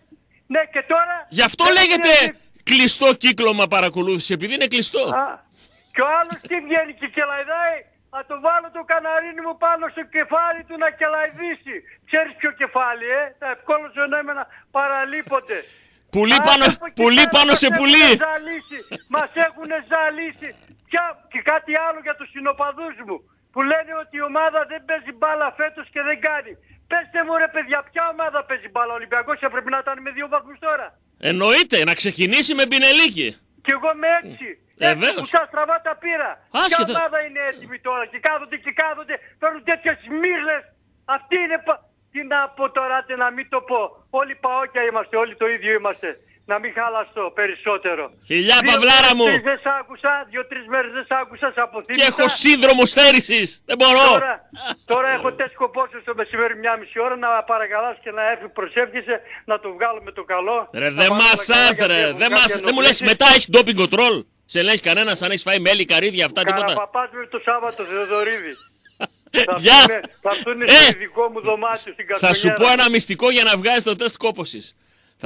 Ναι, και τώρα... Γι' αυτό λέγεται κλειστό κύκλωμα παρακολούθηση, επειδή είναι κλειστό. Και ο άλλος τι βγαίνει και κελαϊδάει, θα το βάλω το καναρίνι μου πάνω στο κεφάλι του να κελαϊδίσει. Ξέρεις ποιο κεφάλι, τα ευκόλωσον να παραλείπονται. Πουλί πάνω σε πουλί. Μας έχουν ζαλίσει. Και κάτι άλλο για τους συνοπαδούς μου, που λένε ότι η ομάδα δεν παίζει μπάλα φέτος και δεν κάνει. Πέστε μου ρε παιδιά, ποια ομάδα παίζει μπάλα? Ο Ολυμπιακός έπρεπε να ήταν με 2 βαθμούς τώρα. Εννοείται, να ξεκινήσει με Μπινελίκη. Κι εγώ με 6. Έτσι που σας τραβά τα πήρα. Ποια ομάδα είναι έτοιμη τώρα? Και κάθονται, παίρνουν τέτοιες μύρλες. Αυτή είναι... Τι να πω τώρα, να μην το πω. Όλοι παόκια είμαστε, όλοι το ίδιο είμαστε. Να μην χαλαστώ περισσότερο. Χιλιά Παυλάρα μου. 2-3 μέρες δεν σ' άκουσα, σ' αποθύμησα. Και έχω σύνδρομο στέρησης. Δεν μπορώ. Τώρα έχω τεστ πόσο στο μεσημέρι 1,5 ώρα να παρακαλάς και να έρθει, προσεύχεσαι να το βγάλουμε το καλό. Ρε δεν μασάς ρε. Δεν μου λες μετά έχει doping control. Σε ελέγχει κανένας αν έχεις φάει μέλι, καρύδια, αυτά τίποτα? Καραπαπάς με το Σάββατο Θεοδωρίδη. Θα έρθουν στο ειδικό μου δωμάτιο στην Καστονιέρα. Θα σου πω ένα μυστικό για να βγάζεις το τεστ κόπωσης.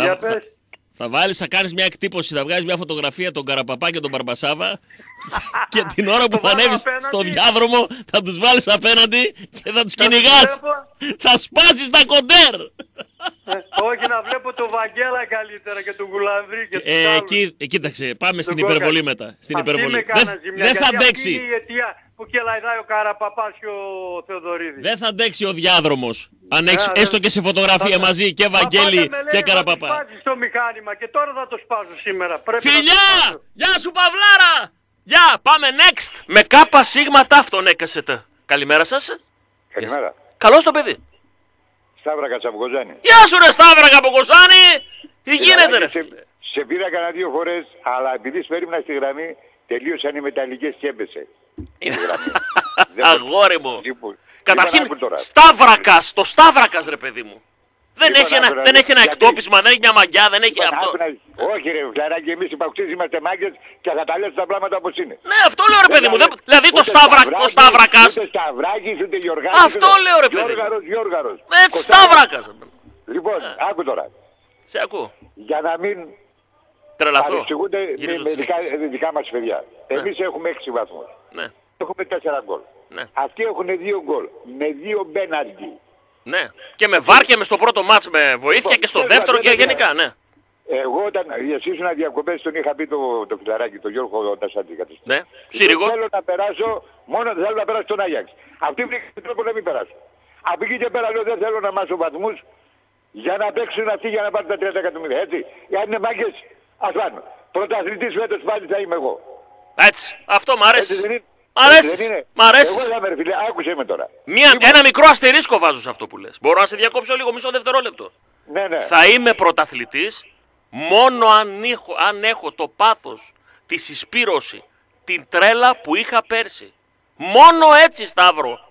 Θα βάλεις, θα κάνεις μια εκτύπωση, θα βγάζεις μια φωτογραφία τον Καραπαπά και τον Μπαρμπασάβα και την ώρα που θα ανέβεις στο διάδρομο θα τους βάλεις απέναντι και θα τους κυνηγάς. Θα σπάσεις τα κοντέρ. Όχι, να βλέπω τον Βαγγέλα καλύτερα και τον Γουλανδρή και τους άλλους. Κοίταξε, πάμε στην υπερβολή μετά. Δεν θα αντέξει. Αυτή είναι η αιτία που κελαϊδάει ο Καραπαπάς και ο Θεοδωρίδης. Δεν θα αντέξει ο διάδρομος. Αν έχεις έστω και σε φωτογραφία μαζί και Βαγγέλη και Καραπαπά. Θα σπάσεις το μηχάνημα και τώρα θα το σπάσω σήμερα. Φιλιά! Γεια σου Παυλάρα! Γεια! Πάμε next! Με κάπα σίγμα ταύτον έκασετε. Καλημέρα σας. Καλημέρα. Καλώς το παιδί. Σταύρακα από Κοζάνη. Γεια σου ρε Σταύρακα από Κοζάνη! Τι γίνεται ρε? Σε πήρα κανένα 2 φορές, αλλά επειδή περίμενα στη γραμμή, τελείωσαν οι μεταλλικές και έπεσε. Αγόρι μου. Καταρχήν Σταύρακας, το Σταύρακας ρε παιδί μου. Δεν έχει ένα εκτόπισμα, δεν έχει μια μαγιά, δεν έχει αυτό. Όχι ρε Φλαράκη, εμείς οι παουξίες είμαστε μάγκες και θα τα λες τα πράγματα όπως είναι. Ναι, αυτό λέω ρε παιδί μου. Δηλαδή το Σταύρακας. Ούτε Σταυράκης, ούτε Γιωργάκης. Αυτό λέω ρε παιδί μου. Γιώργαρος. Έτσι Σταύρακας. Λοιπόν, άκου τώρα. Σε ακούω. Για να μην παρεξηγούνται με δικά μας παιδιά. Εμείς έχουμε 6 βαθμούς. Έχουμε 4 γκολ. Αυτοί έχουν 2 γκολ. Με 2 μπέναλτι. Ναι. Και με βάρ και με στο πρώτο μάτς με βοήθεια και στο δεύτερο και γενικά, ναι. Εγώ όταν εσύ ήσουν διακοπές τον είχα πει το φιλαράκι, τον Γιώργο Ντασάντη. Ναι. Σύριγο. Θέλω να περάσω, μόνο θέλω να περάσω τον Άγιαξ. Αυτή βρήκε τρόπο να μην περάσω. Από εκεί και πέρα λέω δεν θέλω να μάσω βαθμούς για να παίξουν αυτοί για να πάρουν τα 30 εκατομμύρια. Έτσι. Αν είναι μάγκες, ας πάνε. Πρωταθλητής φέτος πάλι θα είμαι εγώ. Έτσι. Αυτό μ' αρέσει. Μ' αρέσει. Εγώ θα με φίλε, άκουσέ με τώρα. Ένα μικρό αστερίσκο βάζω σε αυτό που λες. Μπορώ να σε διακόψω λίγο, μισό δευτερόλεπτο. Ναι. Θα είμαι πρωταθλητής μόνο αν έχω το πάθος, τη συσπήρωση, την τρέλα που είχα πέρσι. Μόνο έτσι Σταύρο.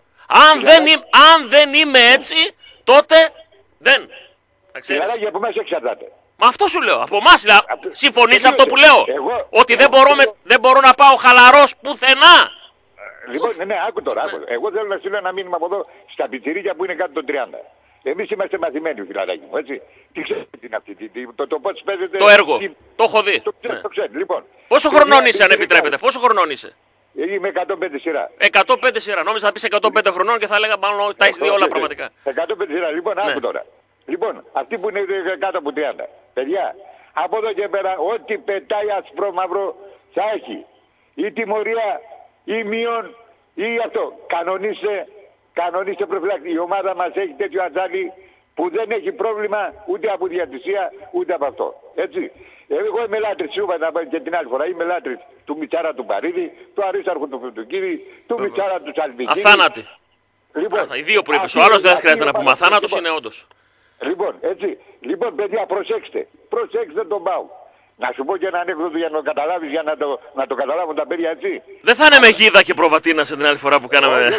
Αν δεν είμαι έτσι, τότε δεν. Δηλαδή από μέσα εξαρτάται. Μα αυτό σου λέω. Από εμάς συμφωνείς αυτό που λέω. Ότι δεν μπορώ να πάω χαλαρός πουθενά. Λοιπόν, ναι, άκου τώρα. Εγώ θέλω να στείλω ένα μήνυμα από εδώ στα πιτσιρίκια που είναι κάτω των 30. Εμείς είμαστε μαθημένοι, φιλαράκι μου, έτσι. Τι ξέρετε τι είναι αυτή, το πώς παίζετε... Το έργο, το έχω δει. Το ξέρω, λοιπόν. Πόσο χρονών είσαι, αν επιτρέπετε, πόσο χρονών είσαι? Είμαι 105 σειρά. 105 σειρά, νόμιζα να πεις 105 χρονών και θα έλεγα μάλλον τα έχεις δει όλα πραγματικά. 105 σειρά, λοιπόν, άκου τώρα. Λοιπόν, αυτοί που είναι κάτω από 30. Παιδιά, από εδώ και πέρα, ό,τι πετάει ασπρόμαυρο θα έχει. Ή τιμωρία, ή μείον, ή αυτό. Κανονίστε προφυλάκτη. Η ομάδα μας έχει τέτοιο ατζάλι που δεν έχει πρόβλημα ούτε από διατησία ούτε από αυτό. Έτσι. Εγώ είμαι λάτρης, σου είπα και την άλλη φορά, είμαι λάτρης του Μιτσάρα του Παρίδη, του Αρίσταρχου του Φρουτοκύρη, του Μιτσάρα του Σαλβικύρη. Αθάνατη. Λοιπόν, οι δύο που είπες, ο άλλος δεν χρειάζεται να πούμε αθάνατος, είναι όντως. Λοιπόν, έτσι. Λοιπόν, παιδιά, προσέξτε τον Πάου. Να σου πω και ένα ανέκδοτο για να το καταλάβεις, για να το καταλάβουν τα παιδιά, έτσι. Δεν θα είναι με γίδα και προβατίνασε την άλλη φορά που κάναμε.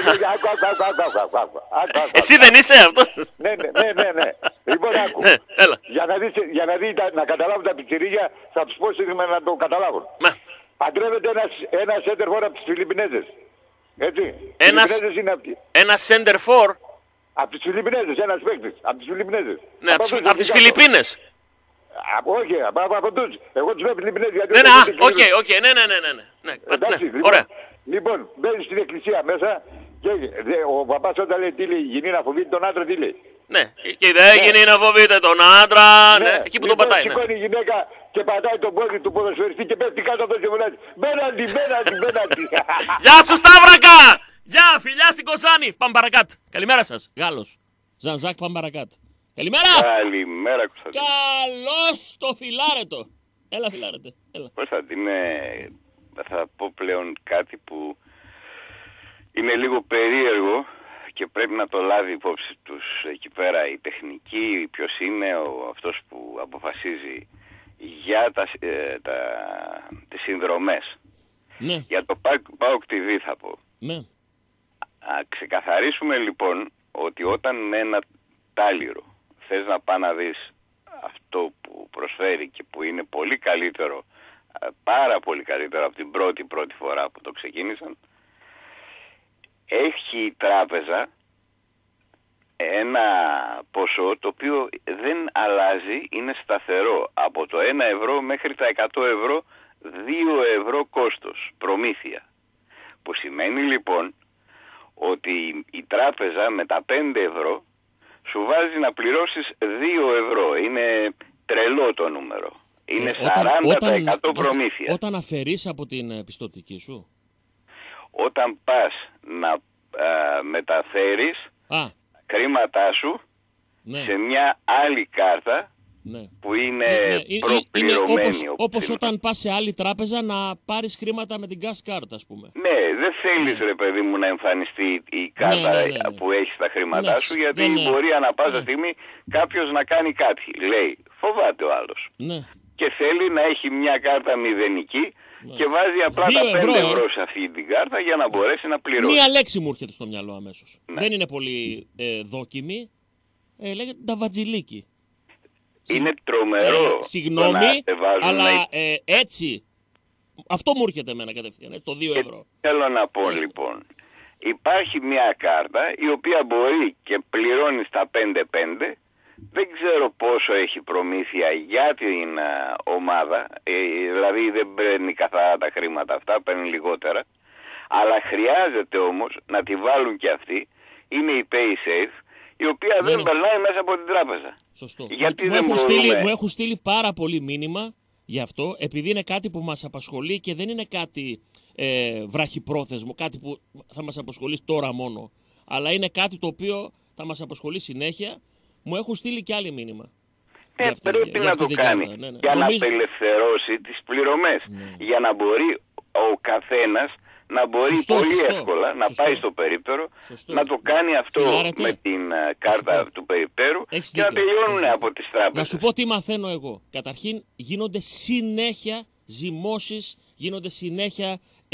Εσύ δεν είσαι αυτός? Ναι. Λοιπόν, άκου. Για να καταλάβουν τα πιτσιρίγια, θα τους πω σήμερα να το καταλάβουν. Παντρεύεται ένα center for από τις Φιλιππινέζες. Έτσι. Ένα center for. Από τις Φιλιππινέζες, ένας παίκτης. Από τις Φιλιππινέζες. Ναι, από τις Φιλιππίνες. Όχι, από τους. Εγώ τους βλέπω λιμπνές γιατί... Ναι, οκ, ναι. Εντάξει, Ωραία. Λοιπόν, μπαίνει στην εκκλησία μέσα και ο παπάς όταν λέει τι λέει, γυνή να φοβείται τον άντρα, τι λέει. Ναι, και δεν γίνει να φοβείται τον άντρα, ναι, εκεί που τον πατάει. Σηκώνει η γυναίκα και πατάει τον πόδι του ποδοσφαιριστή και πέφτει κάτω από το γεμονάκι. Μπέναντι. Γεια σου Σταύρακα! Γεια, φιλιά στην Κοζάνη. Παμπαρακάτ. Καλημέρα σας. Γάλλος. Ζανζάκ Παμπαρακάτ. Καλημέρα! Καλημέρα, Κωνσταντίνε. Καλώς το φιλάρετο. Έλα φιλάρετε. Έλα. Κωνσταντίνε, θα πω πλέον κάτι που είναι λίγο περίεργο και πρέπει να το λάβει υπόψη τους εκεί πέρα η τεχνική, ποιος είναι αυτός που αποφασίζει για τις συνδρομές. Ναι. Για το ΠΑΟΚ TV θα πω. Ναι. Ξεκαθαρίσουμε λοιπόν ότι όταν με ένα τάλιρο θες να πάει να δεις αυτό που προσφέρει και που είναι πολύ καλύτερο, πάρα πολύ καλύτερο από την πρώτη φορά που το ξεκίνησαν, έχει η τράπεζα ένα ποσό το οποίο δεν αλλάζει, είναι σταθερό από το 1 ευρώ μέχρι τα 100 ευρώ, 2 ευρώ κόστος, προμήθεια. Που σημαίνει λοιπόν ότι η τράπεζα με τα 5 ευρώ σου βάζει να πληρώσεις 2 ευρώ. Είναι τρελό το νούμερο. Είναι 40% προμήθεια. Όταν αφαιρείς από την πιστωτική σου. Όταν πας να μεταφέρεις χρήματά σου σε μια άλλη κάρτα που είναι προπληρωμένη. Όπως όταν πας σε άλλη τράπεζα να πάρεις χρήματα με την cash card, ας πούμε. Ναι, δεν θέλεις ρε παιδί μου να εμφανιστεί η κάρτα που έχεις τα χρήματά σου, γιατί μπορεί ανά πάσα στιγμή κάποιος να κάνει κάτι. Λέει, φοβάται ο άλλος. Και θέλει να έχει μια κάρτα μηδενική και βάζει απλά τα 5 ευρώ σε αυτή την κάρτα για να μπορέσει να πληρώσει. Μία λέξη μου έρχεται στο μυαλό αμέσως. Δεν είναι πολύ δόκιμη. Λέγεται νταβατζιλίκι. Είναι τρομερό. Συγγνώμη, αλλά έτσι. Αυτό μου έρχεται εμένα κατευθείαν, το 2 ευρώ. Θέλω να πω λοιπόν, υπάρχει μια κάρτα η οποία μπορεί και πληρώνει στα 5-5. Δεν ξέρω πόσο έχει προμήθεια για την ομάδα, δηλαδή δεν παίρνει καθαρά τα χρήματα αυτά, παίρνει λιγότερα. Αλλά χρειάζεται όμως να τη βάλουν και αυτοί, είναι η PaySafe, η οποία δεν περνάει μέσα από την τράπεζα. Σωστό. Γιατί μου έχουν στείλει πάρα πολύ μήνυμα γι' αυτό, επειδή είναι κάτι που μας απασχολεί και δεν είναι κάτι βραχυπρόθεσμο, κάτι που θα μας απασχολεί τώρα μόνο, αλλά είναι κάτι το οποίο θα μας απασχολεί συνέχεια. Μου έχουν στείλει και άλλη μήνυμα. Πρέπει να το κάνει για να απελευθερώσει τις πληρωμές. Για να μπορεί ο καθένας να μπορεί πολύ εύκολα να πάει στο περίπτερο, να το κάνει αυτό με την κάρτα του περιπτέρου και να τελειώνουν από τις τράπεζες. Να σου πω τι μαθαίνω εγώ. Καταρχήν γίνονται συνέχεια ζυμώσεις, γίνονται συνέχεια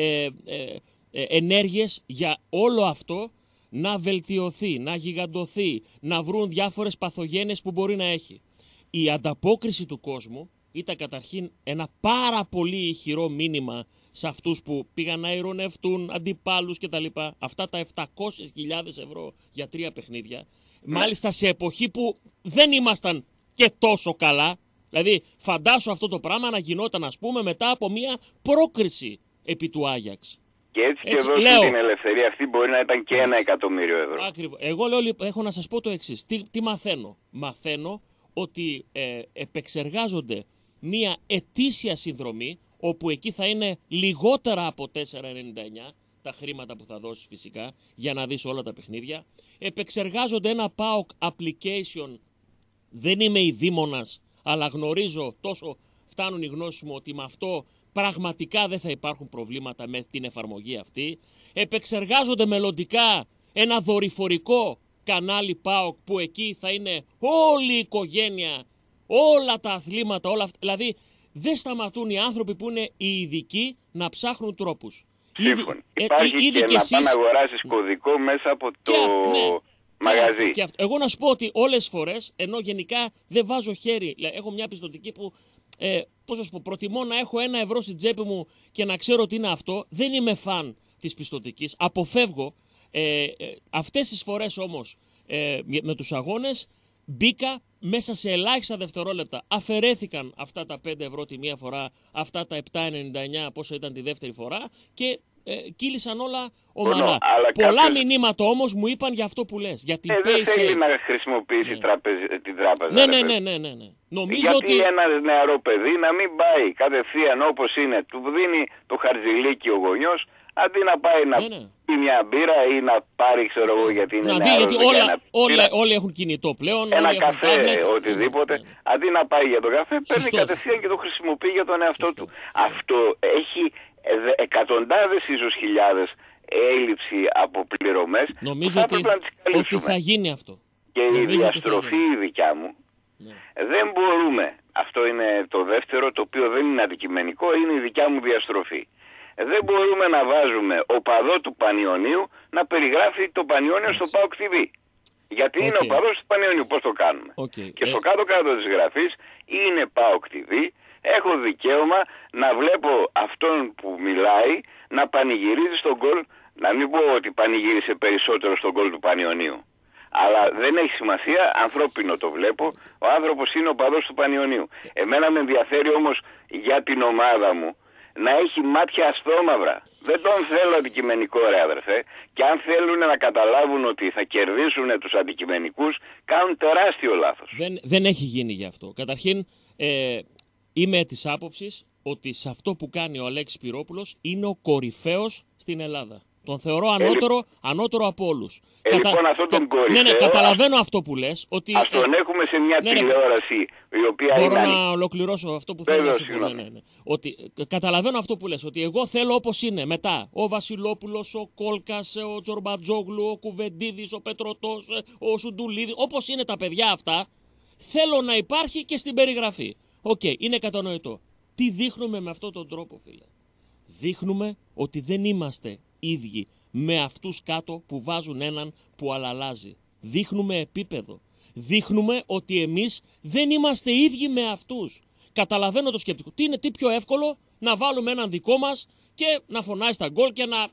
ενέργειες για όλο αυτό να βελτιωθεί, να γιγαντωθεί, να βρουν διάφορες παθογένειες που μπορεί να έχει. Η ανταπόκριση του κόσμου ήταν καταρχήν ένα πάρα πολύ ηχηρό μήνυμα σε αυτούς που πήγαν να ειρωνευτούν αντιπάλους κτλ. Αυτά τα 700.000 ευρώ για 3 παιχνίδια, μάλιστα σε εποχή που δεν ήμασταν και τόσο καλά. Δηλαδή φαντάσου αυτό το πράγμα να γινόταν, ας πούμε, μετά από μια πρόκριση επί του Άγιαξ. Και έτσι και εδώ την ελευθερία αυτή μπορεί να ήταν και 1 εκατομμύριο ευρώ. Ακριβώς. Εγώ λέω, έχω να σας πω το εξής. Τι μαθαίνω. Μαθαίνω ότι επεξεργάζονται μία ετήσια συνδρομή, όπου εκεί θα είναι λιγότερα από 4,99 τα χρήματα που θα δώσεις φυσικά για να δεις όλα τα παιχνίδια. Επεξεργάζονται ένα PAOK application. Δεν είμαι ειδήμονας, αλλά γνωρίζω, τόσο φτάνουν οι γνώσεις μου, ότι με αυτό πραγματικά δεν θα υπάρχουν προβλήματα με την εφαρμογή αυτή. Επεξεργάζονται μελλοντικά ένα δορυφορικό κανάλι PAOK, που εκεί θα είναι όλη η οικογένεια, όλα τα αθλήματα, όλα αυτά. Δηλαδή δεν σταματούν οι άνθρωποι που είναι οι ειδικοί να ψάχνουν τρόπους. Σύμφωνα. Υπάρχει και να πάνε να αγοράσεις κωδικό μέσα από το μαγαζί. Και αυτό. Εγώ να σου πω ότι όλες τις φορές, ενώ γενικά δεν βάζω χέρι, έχω μια πιστωτική που πώς να σου πω, προτιμώ να έχω 1 ευρώ στην τσέπη μου και να ξέρω ότι είναι αυτό. Δεν είμαι φαν της πιστωτικής, αποφεύγω. Αυτές τις φορές όμως με τους αγώνες μπήκα μέσα σε ελάχιστα δευτερόλεπτα. Αφαιρέθηκαν αυτά τα 5 ευρώ τη μία φορά, αυτά τα 7,99 πόσο ήταν τη δεύτερη φορά και κύλησαν όλα ομαλά. Πολλά μηνύματα όμως μου είπαν για αυτό που λες. Για την δεν θέλει να χρησιμοποιήσει την τράπεζα. Ναι. Νομίζω γιατί ότι ένας νεαρό παιδί να μην πάει κατευθείαν όπως είναι, του δίνει το χαρτζηλίκι ο γονιός, αντί να πάει να πει μια μπύρα ή να πάρει, ξέρω εγώ, γιατί είναι νεαρός. Γιατί όλοι έχουν κινητό πλέον. Ένα καφέ, οτιδήποτε. Αντί να πάει για τον καφέ, παίρνει κατευθείαν και το χρησιμοποιεί για τον εαυτό του. Αυτό έχει εκατοντάδες, ίσως χιλιάδες έλλειψη από πληρωμές. Νομίζω ότι θα γίνει αυτό. Και η διαστροφή η δικιά μου, δεν μπορούμε, αυτό είναι το δεύτερο, το οποίο δεν είναι αντικειμενικό, είναι η δικιά μου διαστροφή. Δεν μπορούμε να βάζουμε οπαδό του Πανιωνίου να περιγράφει το Πανιώνιο στο ΠΑΟΚ TV. Γιατί είναι οπαδός του Πανιωνίου, πώς το κάνουμε. Και στο κάτω-κάτω της γραφής είναι ΠΑΟΚ TV. Έχω δικαίωμα να βλέπω αυτόν που μιλάει να πανηγυρίζει στον γκολ, να μην πω ότι πανηγύρισε περισσότερο στον γκολ του Πανιωνίου. Αλλά δεν έχει σημασία, ανθρώπινο το βλέπω, ο άνθρωπος είναι οπαδός του Πανιωνίου. Εμένα με ενδιαφέρει όμως για την ομάδα μου να έχει μάτια αστρόμαυρα. Δεν τον θέλω αντικειμενικό, ρε αδερφέ, και αν θέλουν να καταλάβουν ότι θα κερδίσουν τους αντικειμενικούς, κάνουν τεράστιο λάθος. Δεν έχει γίνει γι' αυτό. Καταρχήν, είμαι της άποψης ότι σε αυτό που κάνει ο Αλέξης Σπυρόπουλος είναι ο κορυφαίος στην Ελλάδα. Τον θεωρώ ανώτερο από όλους. Λοιπόν, αυτόν τον κορυφαίο... Ναι, καταλαβαίνω αυτό που λες. Ότι, ας τον έχουμε σε μια τηλεόραση η οποία μπορώ να ολοκληρώσω αυτό που θέλω να σου πω. Ότι, καταλαβαίνω αυτό που λες. Ότι εγώ θέλω όπως είναι. Μετά ο Βασιλόπουλος, ο Κόλκας, ο Τζορμπατζόγλου, ο Κουβεντίδης, ο Πετρωτός, ο Σουντουλίδης. Όπως είναι τα παιδιά αυτά, θέλω να υπάρχει και στην περιγραφή. Είναι κατανοητό. Τι δείχνουμε με αυτόν τον τρόπο, φίλε? Δείχνουμε ότι δεν είμαστε ίδιοι με αυτούς κάτω που βάζουν έναν που αλλάζει. Δείχνουμε επίπεδο. Δείχνουμε ότι εμείς δεν είμαστε ίδιοι με αυτούς. Καταλαβαίνω το σκεπτικό. Τι πιο εύκολο να βάλουμε έναν δικό μας και να φωνάει στα γκολ και να...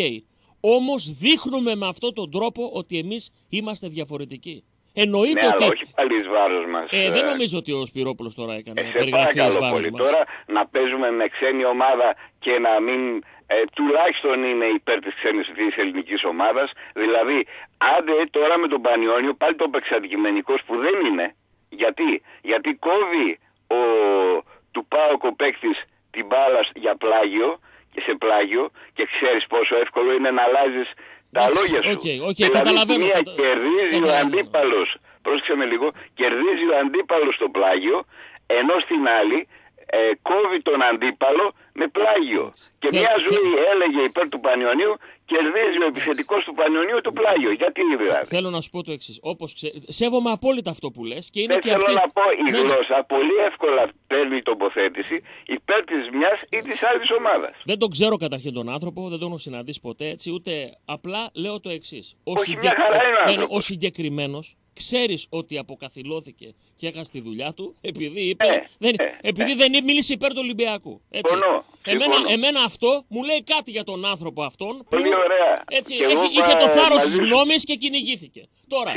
Όμως δείχνουμε με αυτόν τον τρόπο ότι εμείς είμαστε διαφορετικοί. Εννοείται ότι... αλλά όχι πάλι εις βάρος μας. Δεν νομίζω ότι ο Σπυρόπουλος τώρα έκανε περιγραφή εις βάρος μας. Τώρα να παίζουμε με ξένη ομάδα και να μην... τουλάχιστον είναι υπέρ της ξένης της ελληνικής ομάδας. Δηλαδή, άντε τώρα με τον Πανιώνιο πάλι το παίξει αντικειμενικός που δεν είναι. Γιατί κόβει του ΠΑΟΚ ο παίκτης την μπάλα για πλάγιο και σε πλάγιο και ξέρεις πόσο εύκολο είναι να αλλάζεις τα λόγια σου. Δηλαδή, καταλαβαίνω. Κερδίζει ο αντίπαλος, πρόσεξε με λίγο, κερδίζει ο αντίπαλος στο πλάγιο, ενώ στην άλλη κόβει τον αντίπαλο με πλάγιο. Και μια ζωή έλεγε υπέρ του Πανιωνίου, κερδίζει ο επιθετικός του Πανιωνίου το πλάγιο. Γιατί δηλαδή? Θέλω να σου πω το εξής. Σέβομαι απόλυτα αυτό που λες. Και είναι δεν θέλω να πω η γλώσσα πολύ εύκολα παίρνει τοποθέτηση υπέρ της μιας ή της άλλης ομάδας. Δεν τον ξέρω καταρχήν τον άνθρωπο, δεν τον έχω συναντήσει ποτέ έτσι, ούτε απλά λέω το εξής. Ο συγκεκριμένος ξέρεις ότι αποκαθιλώθηκε και έχασε τη δουλειά του επειδή είπε, επειδή δεν μίλησε υπέρ του Ολυμπιακού. Έτσι. Εμένα αυτό μου λέει κάτι για τον άνθρωπο αυτόν που έτσι, είχε το θάρρος της γνώμης και κυνηγήθηκε. Τώρα,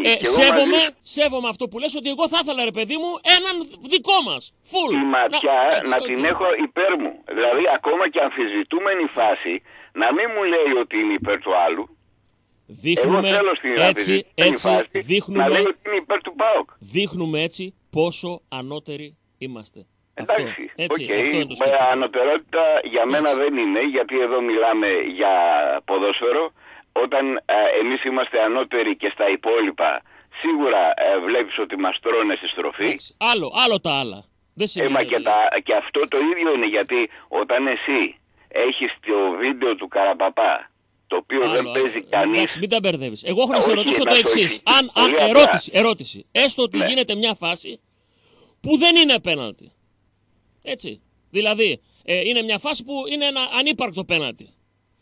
σέβομαι αυτό που λες, ότι εγώ θα ήθελα, ρε παιδί μου, έναν δικό μας. Full. Η ματιά να την έχω υπέρ μου. Δηλαδή ακόμα και αμφισβητούμενη φάση να μην μου λέει ότι είναι υπέρ του άλλου. Δείχνουμε έτσι δείχνουμε, να λέει ότι είναι υπέρ του ΠΑΟΚ. Δείχνουμε έτσι πόσο ανώτεροι είμαστε. Εντάξει, αυτό είναι το ανωτερότητα για μένα δεν είναι, γιατί εδώ μιλάμε για ποδόσφαιρο. Όταν εμείς είμαστε ανώτεροι και στα υπόλοιπα, σίγουρα βλέπεις ότι μας τρώνε στη στροφή. Άλλο τα άλλα. Και αυτό το ίδιο είναι, γιατί όταν εσύ έχεις το βίντεο του Καραπαπά, το οποίο δεν παίζει κανείς. Εντάξει, μην τα μπερδεύεις. Εγώ έχω να σε ρωτήσω το εξής. Ερώτηση. Έστω ότι γίνεται μια φάση που δεν είναι πέναλτι. Έτσι. Δηλαδή, είναι μια φάση που είναι ένα ανύπαρκτο πέναλτι.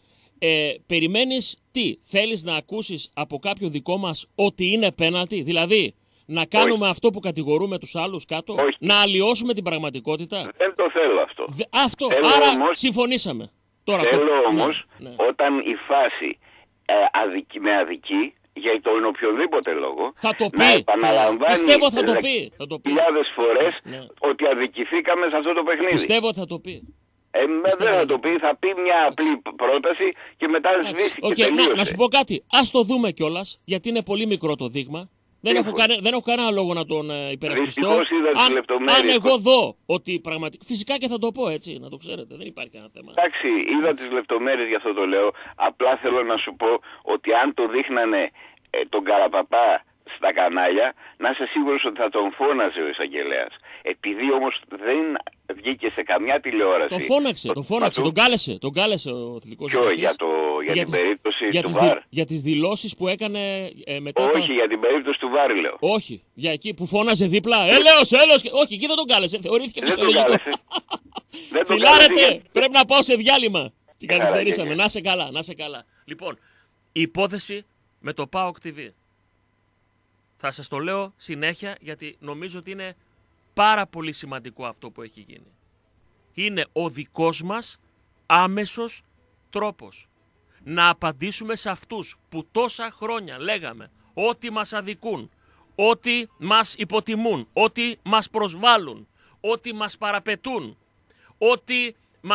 Περιμένεις τι? Θέλεις να ακούσεις από κάποιο δικό μας ότι είναι πέναλτι? Δηλαδή, να κάνουμε αυτό που κατηγορούμε τους άλλους κάτω? Να αλλοιώσουμε την πραγματικότητα? Δεν το θέλω αυτό. Άρα όμως, συμφωνήσαμε. Θέλω όμως, όταν η φάση με αδική για τον οποιοδήποτε οποιοδήποτε λόγο Θα το πει. να επαναλαμβάνει Πιστεύω θα το πει. χιλιάδες φορές Ναι. ότι αδικηθήκαμε σε αυτό το παιχνίδι. Πιστεύω ότι θα το πει. Δεν θα το πει, θα πει μια απλή πρόταση και μετά σβήσει και τελείωσε. Να σου πω κάτι. Ας το δούμε κιόλας, γιατί είναι πολύ μικρό το δείγμα. Δεν έχω κανένα λόγο να τον υπερασπιστώ. Αν εγώ δω ότι πραγματικά. Φυσικά και θα το πω έτσι, να το ξέρετε. Δεν υπάρχει κανένα θέμα. Εντάξει, είδα τις λεπτομέρειες, γι' αυτό το λέω. Απλά θέλω να σου πω ότι αν το δείχνανε τον Καραπαπά στα κανάλια, να είσαι σίγουρος ότι θα τον φώναζε ο εισαγγελέας. Επειδή όμως δεν βγήκε σε καμιά τηλεόραση. Τον φώναξε, τον κάλεσε ο αθλητικός δικαστής. Για την περίπτωση του ΒΑΡ. Για τις δηλώσεις που έκανε μετά. Όχι, για την περίπτωση του ΒΑΡ λέω. Όχι, για εκεί που φώναζε δίπλα. Έλεος. Όχι, εκεί δεν τον κάλεσε. Θεωρήθηκε φυσιολογικό. Φιλάρετε, πρέπει να πάω σε διάλειμμα. Και καθυστερήσαμε. Να σε καλά. Λοιπόν, η υπόθεση με το PAOK TV. Θα σας το λέω συνέχεια γιατί νομίζω ότι είναι πάρα πολύ σημαντικό αυτό που έχει γίνει. Είναι ο δικός μας άμεσος τρόπος να απαντήσουμε σε αυτούς που τόσα χρόνια λέγαμε ότι μας αδικούν, ότι μας υποτιμούν, ότι μας προσβάλλουν, ότι μας παραπετούν, ότι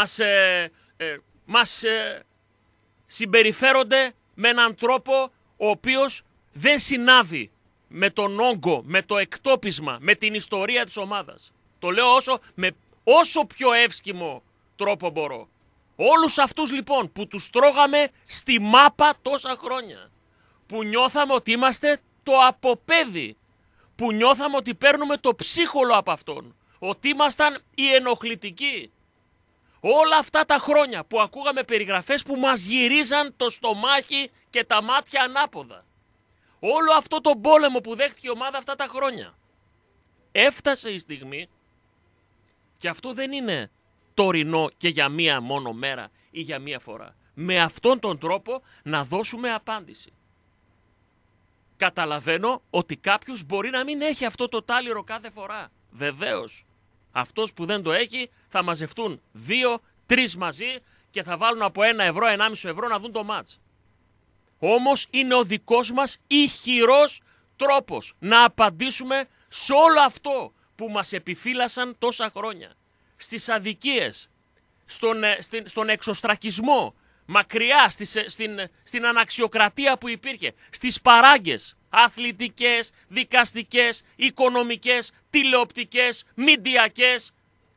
μας συμπεριφέρονται με έναν τρόπο ο οποίος δεν συνάδει με τον όγκο, με το εκτόπισμα, με την ιστορία της ομάδας. Το λέω όσο πιο εύσκημο τρόπο μπορώ. Όλους αυτούς λοιπόν που τους τρώγαμε στη μάπα τόσα χρόνια, που νιώθαμε ότι είμαστε το αποπέδι, που νιώθαμε ότι παίρνουμε το ψίχολο από αυτόν, ότι ήμασταν οι ενοχλητικοί. Όλα αυτά τα χρόνια που ακούγαμε περιγραφές που μας γυρίζαν το στομάχι και τα μάτια ανάποδα. Όλο αυτό το πόλεμο που δέχτηκε η ομάδα αυτά τα χρόνια. Έφτασε η στιγμή, και αυτό δεν είναι τωρινό και για μία μόνο μέρα ή για μία φορά. Με αυτόν τον τρόπο να δώσουμε απάντηση. Καταλαβαίνω ότι κάποιος μπορεί να μην έχει αυτό το τάλιρο κάθε φορά. Βεβαίως. Αυτός που δεν το έχει θα μαζευτούν 2-3 μαζί και θα βάλουν από 1 ευρώ, 1,5 ευρώ να δουν το μάτς. Όμως είναι ο δικός μας ηχηρός τρόπος να απαντήσουμε σε όλο αυτό που μας επιφύλασαν τόσα χρόνια. Στις αδικίες, στον εξωστρακισμό, μακριά, στην αναξιοκρατία που υπήρχε, στις παράγκες, αθλητικές, δικαστικές, οικονομικές, τηλεοπτικές, μηντιακές.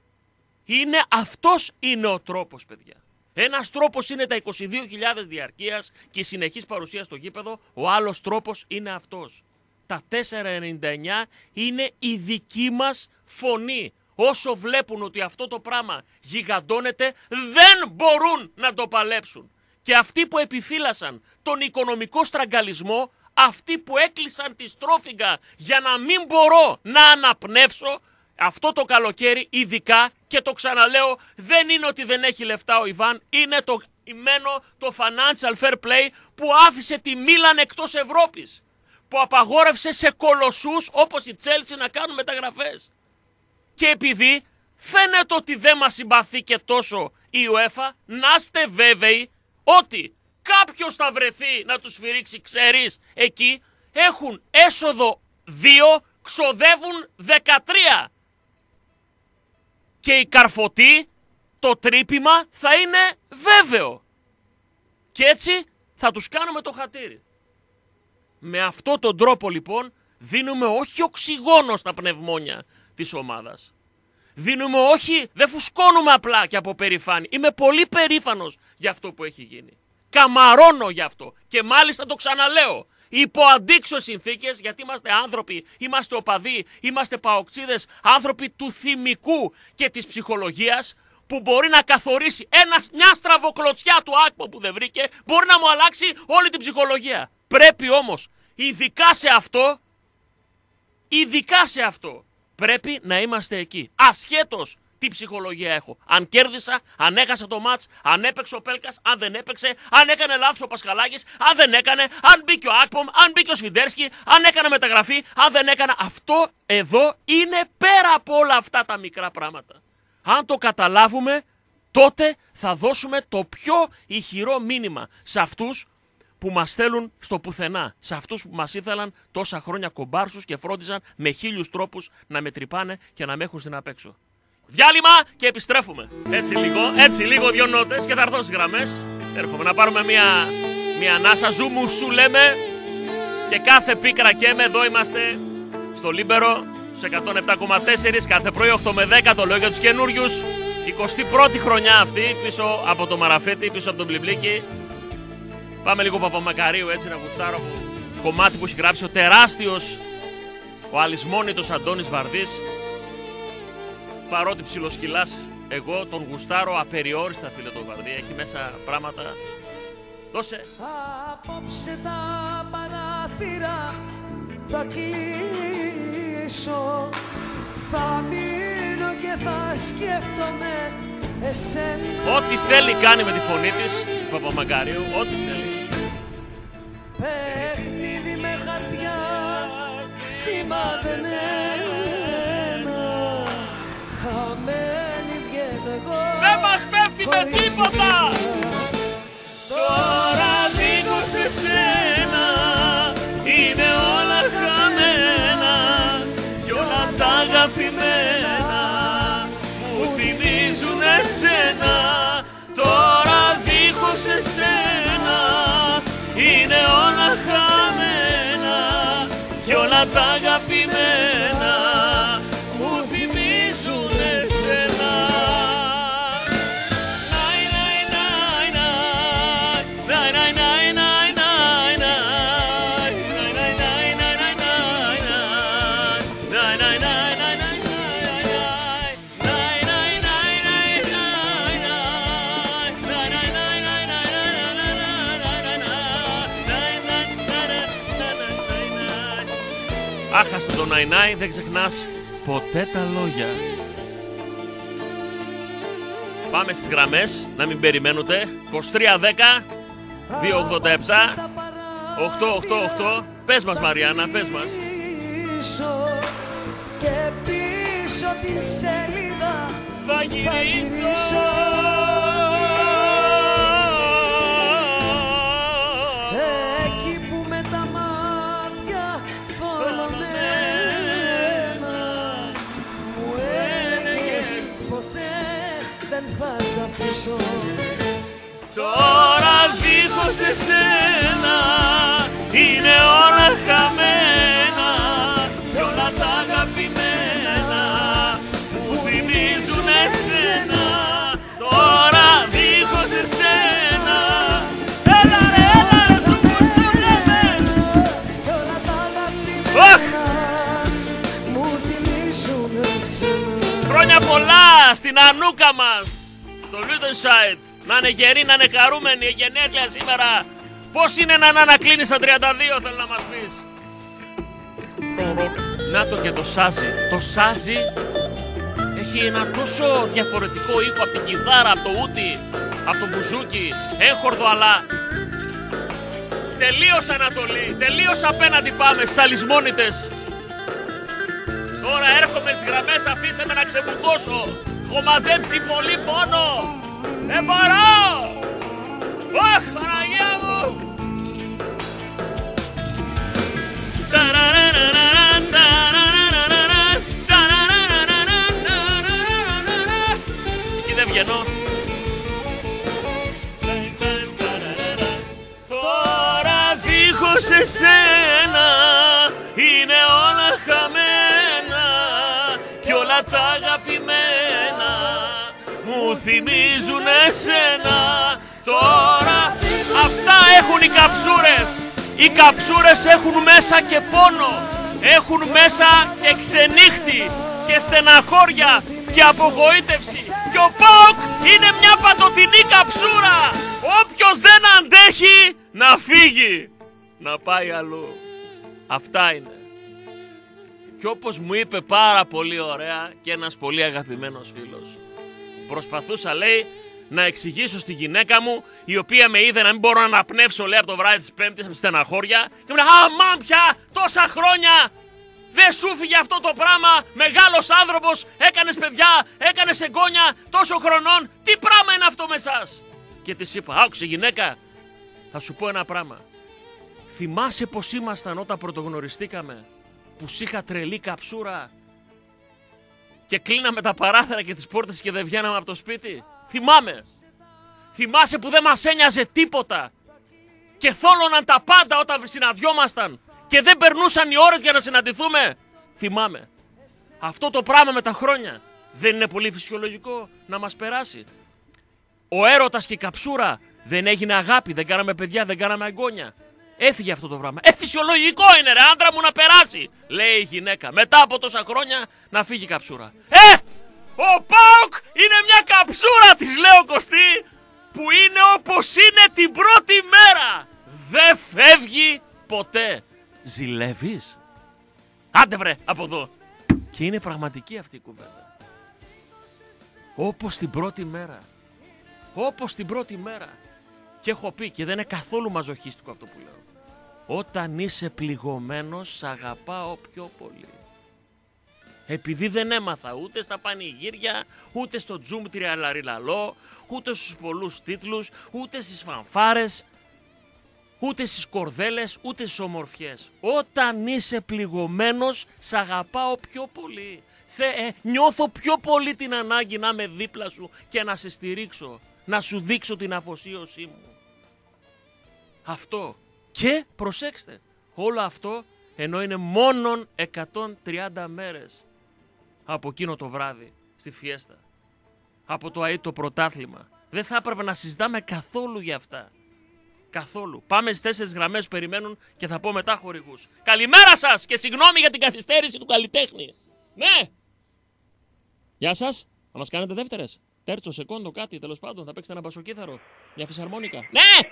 Αυτός είναι ο τρόπος, παιδιά. Ένας τρόπος είναι τα 22.000 διαρκείας και η συνεχής παρουσία στο γήπεδο, ο άλλος τρόπος είναι αυτός. Τα 4,99 είναι η δική μας φωνή. Όσο βλέπουν ότι αυτό το πράγμα γιγαντώνεται, δεν μπορούν να το παλέψουν. Και αυτοί που επιφύλασαν τον οικονομικό στραγγαλισμό, αυτοί που έκλεισαν τη στρόφιγγα για να μην μπορώ να αναπνεύσω, αυτό το καλοκαίρι ειδικά, και το ξαναλέω, δεν είναι ότι δεν έχει λεφτά ο Ιβάν, είναι το financial fair play που άφησε τη Μίλαν εκτός Ευρώπης, που απαγόρευσε σε κολοσσούς όπως η Τσέλσι να κάνουν μεταγραφές. Και επειδή φαίνεται ότι δεν μας συμπαθεί και τόσο η UEFA, να είστε βέβαιοι ότι κάποιος θα βρεθεί να τους σφυρίξει, ξέρεις, εκεί έχουν έσοδο 2, ξοδεύουν 13. Και η καρφωτή, το τρύπημα θα είναι βέβαιο. Και έτσι θα τους κάνουμε το χατήρι. Με αυτόν τον τρόπο λοιπόν δίνουμε όχι οξυγόνο στα πνευμόνια της ομάδας. Δεν φουσκώνουμε απλά και από περηφάνεια. Είμαι πολύ περήφανος για αυτό που έχει γίνει. Καμαρώνω γι' αυτό. Και μάλιστα το ξαναλέω. Υπό αντίξωες συνθήκες, γιατί είμαστε άνθρωποι, είμαστε οπαδοί, είμαστε παοξίδες, άνθρωποι του θυμικού και της ψυχολογίας, που μπορεί να καθορίσει μια στραβοκλωτσιά του άκπο που δεν βρήκε, μπορεί να μου αλλάξει όλη την ψυχολογία. Πρέπει όμως, ειδικά σε αυτό, πρέπει να είμαστε εκεί. Ασχέτως τι ψυχολογία έχω. Αν κέρδισα, αν έχασα το μάτς, αν έπαιξε ο Πέλκας, αν δεν έπαιξε, αν έκανε λάθος ο Πασχαλάκης, αν δεν έκανε, αν μπήκε ο Άκπομ, αν μπήκε ο Σφιντέρσκι, αν έκανε μεταγραφή, αν δεν έκανα. Αυτό εδώ είναι πέρα από όλα αυτά τα μικρά πράγματα. Αν το καταλάβουμε, τότε θα δώσουμε το πιο ηχηρό μήνυμα σε αυτούς που μας στέλνουν στο πουθενά. Σε αυτούς που μας ήθελαν τόσα χρόνια κομπάρσους και φρόντιζαν με 1000 τρόπους να με τρυπάνε και να με έχουν στην απέξω. Διάλειμμα και επιστρέφουμε. Έτσι λίγο 2 νότες και θα έρθω στις γραμμές. Έρχομαι να πάρουμε μια ανάσα. Ζου μου σου λέμε. Και κάθε πίκρα και με εδώ είμαστε στο Λίμπερο σε 107,4 κάθε πρωί 8 με 10. Το λέω για τους καινούριους. 21η χρονιά αυτή πίσω από το Μαραφέτη, πίσω από τον Πλιμπλίκη. Πάμε λίγο Παπαμακαρίου έτσι να γουστάρω από κομμάτι που έχει γράψει ο τεράστιος, ο αλυσμόνητος Αντώνης Βαρδής. Παρότι ψιλοσκυλάς, εγώ τον γουστάρω απεριόριστα, φίλε, τον Βαρδί. Έχει μέσα πράγματα. Δώσε. Απόψε τα παράθυρα θα κλείσω. Θα μείνω και θα σκέφτομαι εσένα. Ό,τι θέλει κάνει με τη φωνή της, Παπαμακαρίου, ό,τι θέλει. Παιχνίδι με χαρτιά σημαδεμένα. Χαμένη βγαίνω εγώ. Δεν μας πέφτει με τίποτα. Τώρα δίχως εσένα είναι όλα χαμένα. Κι όλα τα αγαπημένα μου θυμίζουν εσένα. Τώρα δίχως εσένα είναι όλα χαμένα. Κι όλα τα αγαπημένα μου θυμίζουν εσένα. Άχαστο το ναϊνάι, δεν ξεχνάς ποτέ τα λόγια. Πάμε στις γραμμές, να μην περιμένετε. 2310 287 888. Πες μας, Μαριάννα, πες μας. Και πίσω την σελίδα Θα γυρίσω. Εκεί που με τα μάτια θολωμένα μου έλεγες ποτέ δεν θα σ' αφήσω. Τώρα δίχως εσένα είναι όλα χαμένα. Κι όλα τα αγαπημένα μου θυμίζουν εσένα. Τώρα δίχως εσένα. Έλα ρε, του μου λέμε. Κι όλα τα αγαπημένα μου θυμίζουν εσένα. Χρόνια πολλά στην Ανούκα μας, στο Λίτονσάιτ. Να είναι γεροί, να είναι χαρούμενοι, η γενέθλια σήμερα. Πώς είναι να ανακλίνεις τα 32, θέλω να μας πεις. Να το και το σάζι. Το σάζι έχει ένα τόσο διαφορετικό ήχο από την κιθάρα, από το ούτι, από το μπουζούκι. Έγχορδο, αλλά τελείως Ανατολή, τελείως απέναντι πάμε στις αλυσμόνητες. Τώρα έρχομαι στις γραμμές, αφήστε με να ξεμουκώσω. Έχω μαζέψει πολύ πόνο. Δεν μπορώ! Ωχ, Παναγία μου! Εκεί δεν βγαίνω. Τώρα δίχως εσένα είναι όλα χαμένα. Κι όλα τα αγαπημένα μου θυμίζουν εσένα. Τώρα αυτά έχουν οι καψούρες. Οι καψούρες έχουν μέσα και πόνο. Έχουν μέσα και ξενύχτη και στεναχώρια και απογοήτευση. Και ο ΠΑΟΚ είναι μια παντοτινή καψούρα. Όποιος δεν αντέχει να φύγει, να πάει αλλού. Αυτά είναι. Και όπως μου είπε πάρα πολύ ωραία και ένας πολύ αγαπημένος φίλος, προσπαθούσα, λέει, να εξηγήσω στη γυναίκα μου, η οποία με είδε να μην μπορώ να αναπνεύσω, λέει, από το βράδυ της Πέμπτης, από τη στεναχώρια, και μου λέει, αμάν πια, τόσα χρόνια δεν σου φύγε αυτό το πράγμα, μεγάλος άνθρωπος, έκανες παιδιά, έκανες εγγόνια, τόσο χρονών, τι πράγμα είναι αυτό με εσάς? Και της είπα, άκουσε γυναίκα, Θα σου πω ένα πράγμα. Θυμάσαι πως ήμασταν όταν πρωτογνωριστήκαμε, που σ' είχα τρελή καψούρα και κλείναμε τα παράθυρα και τις πόρτες και δεν βγαίναμε από το σπίτι? Θυμάμαι. Θυμάσαι που δεν μας ένοιαζε τίποτα και θόλωναν τα πάντα όταν συναντιόμασταν και δεν περνούσαν οι ώρες για να συναντηθούμε? Θυμάμαι. Αυτό το πράγμα με τα χρόνια δεν είναι πολύ φυσιολογικό να μας περάσει? Ο έρωτας και η καψούρα δεν έγινε αγάπη, δεν κάναμε παιδιά, δεν κάναμε εγγόνια? Έφυγε αυτό το πράγμα. Φυσιολογικό είναι ρε άντρα μου να περάσει, λέει η γυναίκα. Μετά από τόσα χρόνια να φύγει η καψούρα. Ο ΠΑΟΚ είναι μια καψούρα, της λέω Κωστή, που είναι όπως είναι την πρώτη μέρα. Δεν φεύγει ποτέ. Ζηλεύεις? Άντε βρε από εδώ. Και είναι πραγματική αυτή η κουβέντα. Όπως την πρώτη μέρα. Όπως την πρώτη μέρα. Και έχω πει και δεν είναι καθόλου μαζοχίστικο αυτό που λέω. Όταν είσαι πληγωμένος, σ' αγαπάω πιο πολύ. Επειδή δεν έμαθα ούτε στα πανηγύρια, ούτε στο τζουμ τριαλαριλαλό, ούτε στους πολλούς τίτλους, ούτε στις φανφάρες, ούτε στις κορδέλες, ούτε στις ομορφιές. Όταν είσαι πληγωμένος, σ' αγαπάω πιο πολύ. Νιώθω πιο πολύ την ανάγκη να είμαι δίπλα σου και να σε στηρίξω, να σου δείξω την αφοσίωσή μου. Αυτό. Και προσέξτε, όλο αυτό ενώ είναι μόνον 130 μέρες από εκείνο το βράδυ στη φιέστα, από το ΑΕΤ το πρωτάθλημα. Δεν θα έπρεπε να συζητάμε καθόλου για αυτά. Καθόλου. Πάμε στις 4 γραμμές, περιμένουν και θα πω μετά χορηγούς. Καλημέρα σας και συγγνώμη για την καθυστέρηση του καλλιτέχνη. Ναι! Γεια σας. Θα μας κάνετε δεύτερες? Τέρτσο, σεκόντο, κάτι τέλος πάντων. Θα παίξετε ένα μπασοκύθαρο. Μια φυσαρμόνικα. Ναι!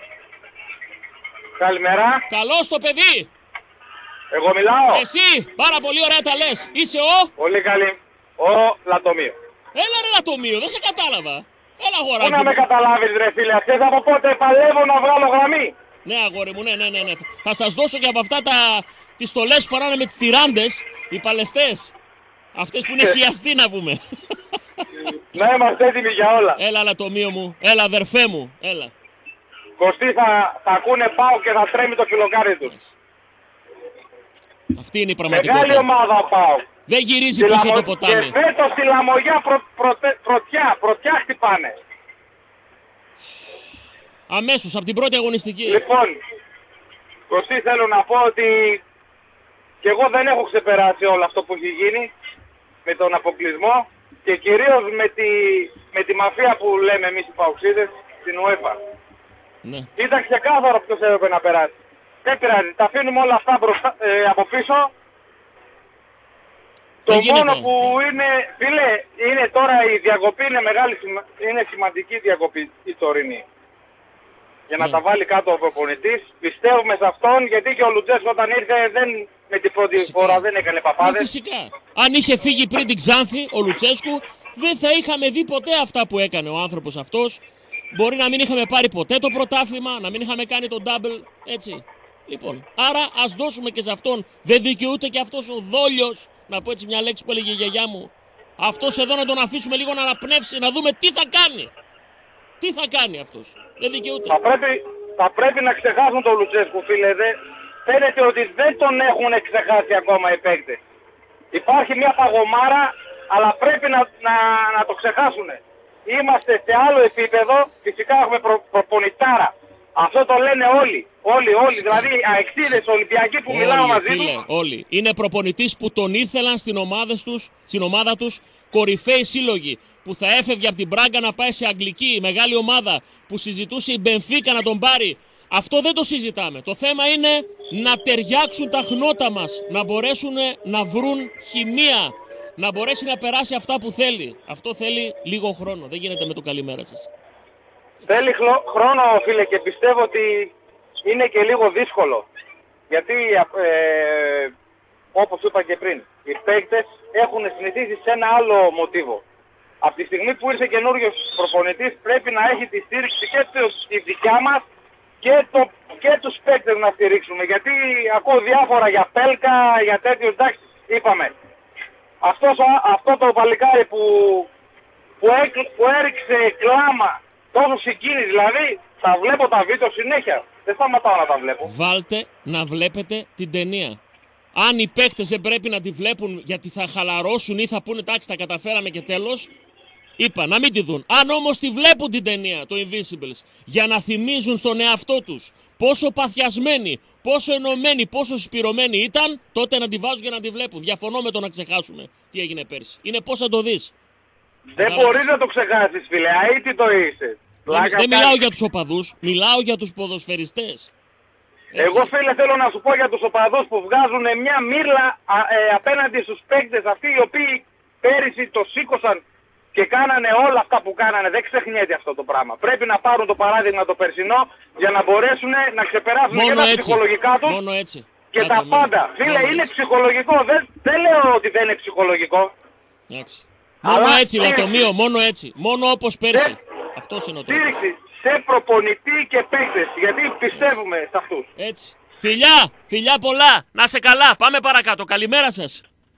Καλημέρα. Καλώς το παιδί. Εγώ μιλάω. Εσύ, πάρα πολύ ωραία τα λες. Είσαι ο... Πολύ καλή. Ο Λατομείο. Έλα ρε Λατομείο, δεν σε κατάλαβα. Έλα αγοράκι. Πού να με καταλάβεις ρε φίλε, ξέρεις από πότε παλεύω να βγάλω γραμμή? Ναι αγόρι μου, ναι. Θα σας δώσω και από αυτά τις στολές που φοράνε με τις τυράντες, οι παλαιστές. Αυτές που είναι χιαστοί να πούμε. Να είμαστε έτοιμοι για όλα. Έλα Λατομείο μου, έλα αδερφέ μου, έλα. Κωστή θα ακούνε πάω και θα τρέμει το φιλοκάρι τους. Αυτή είναι η πραγματικότητα. Μεγάλη ομάδα πάω. Δεν γυρίζει πίσω το ποτάμι. Και φέτος στη Λαμογιά πρωτιά χτυπάνε. Αμέσως, από την πρώτη αγωνιστική. Λοιπόν, Κωστή θέλω να πω ότι και εγώ δεν έχω ξεπεράσει όλο αυτό που έχει γίνει με τον αποκλεισμό και κυρίως με τη μαφία που λέμε εμείς οι Παοξίδες στην UEFA. Ναι. Ήταν ξεκάθαρο ποιος έπρεπε να περάσει. Δεν πειράζει, τα αφήνουμε όλα αυτά από πίσω. Το μόνο που είναι, φίλε, είναι τώρα η διακοπή, είναι σημαντική διακοπή η τωρινή. Για να τα βάλει κάτω ο προπονητής. Πιστεύουμε σε αυτόν, γιατί και ο Λουτσέσκου όταν ήρθε με την πρώτη φορά δεν έκανε παπάδες. Φυσικά. Αν είχε φύγει πριν την Ξάνθη ο Λουτσέσκου, δεν θα είχαμε δει ποτέ αυτά που έκανε ο άνθρωπος αυτός. Μπορεί να μην είχαμε πάρει ποτέ το πρωτάθλημα, να μην είχαμε κάνει το double, έτσι. Λοιπόν, άρα ας δώσουμε και σε αυτόν. Δεν δικαιούται και αυτός ο δόλιος, να πω έτσι μια λέξη που έλεγε η γιαγιά μου. Αυτός εδώ να τον αφήσουμε λίγο να αναπνεύσει, να δούμε τι θα κάνει. Τι θα κάνει αυτός. Δεν δικαιούται. Θα πρέπει να ξεχάσουν τον Λουτσέσκου, φίλε. Φαίνεται ότι δεν τον έχουν ξεχάσει ακόμα οι παίκτες. Υπάρχει μια παγωμάρα, αλλά πρέπει να το ξεχάσουν. Είμαστε σε άλλο επίπεδο, φυσικά έχουμε προπονητάρα. Αυτό το λένε όλοι. Όλοι. Δηλαδή αεξίδες, Ολυμπιακοί που μιλάμε μαζί τους. Φίλε, όλοι. Είναι προπονητής που τον ήθελαν στην ομάδα τους κορυφαίοι σύλλογοι. Που θα έφευγε από την Μπράγκα να πάει σε αγγλική μεγάλη ομάδα. Που συζητούσε η Μπενφίκα να τον πάρει. Αυτό δεν το συζητάμε. Το θέμα είναι να ταιριάξουν τα χνότα μας. Να μπορέσουν να βρουν χημεία. Να μπορέσει να περάσει αυτά που θέλει. Αυτό θέλει λίγο χρόνο. Δεν γίνεται με το καλημέρα σας. Θέλει χρόνο, φίλε, και πιστεύω ότι είναι και λίγο δύσκολο. Γιατί, όπως είπα και πριν, οι παίκτες έχουν συνηθίσει σε ένα άλλο μοτίβο. Από τη στιγμή που ήρθε καινούριος προπονητής πρέπει να έχει τη στήριξη και τη δικιά μας και τους παίκτες να στηρίξουμε. Γιατί ακούω διάφορα για Πέλκα, για τέτοιο, εντάξει, είπαμε. Αυτό το παλικάρι που έριξε κλάμα, τόσο συγκίνηση, δηλαδή θα βλέπω τα βίντεο συνέχεια. Δεν σταματάω να τα βλέπω. Βάλτε να βλέπετε την ταινία. Αν οι παίκτες δεν πρέπει να τη βλέπουν γιατί θα χαλαρώσουν ή θα πούνε τάξη τα καταφέραμε και τέλος, είπα να μην τη δουν. Αν όμως τη βλέπουν την ταινία, το Invincibles, για να θυμίζουν στον εαυτό τους πόσο παθιασμένοι, πόσο ενωμένοι, πόσο σπυρωμένοι ήταν, τότε να τη βάζουν και να τη βλέπουν. Διαφωνώ με το να ξεχάσουμε τι έγινε πέρσι. Είναι πώς θα το δεις. Δεν μπορείς να το ξεχάσεις, φίλε. Αήτη το είσαι. Δεν μιλάω για τους οπαδούς, μιλάω για τους ποδοσφαιριστές. Εγώ, φίλε, θέλω να σου πω για τους οπαδούς που βγάζουν μια μύρλα απέναντι στους παίκτες αυτοί οι οποίοι πέρυσι το σήκωσαν και κάνανε όλα αυτά που κάνανε. Δεν ξεχνιέται αυτό το πράγμα. Πρέπει να πάρουν το παράδειγμα το περσινό για να μπορέσουν να ξεπεράσουν και τα ψυχολογικά τους. Μόνο έτσι. Και τα πάντα. Φίλε, είναι ψυχολογικό. Δεν λέω ότι δεν είναι ψυχολογικό. Εντάξει. Μόνο έτσι, Λατομείο, μόνο έτσι. Μόνο όπως πέρσι. Αυτός είναι ο τρόπος. Σε προπονητή και παίκτες, γιατί πιστεύουμε σε αυτούς. Έτσι. Φιλιά πολλά. Να σε καλά. Πάμε παρακάτω. Καλημέρα σας.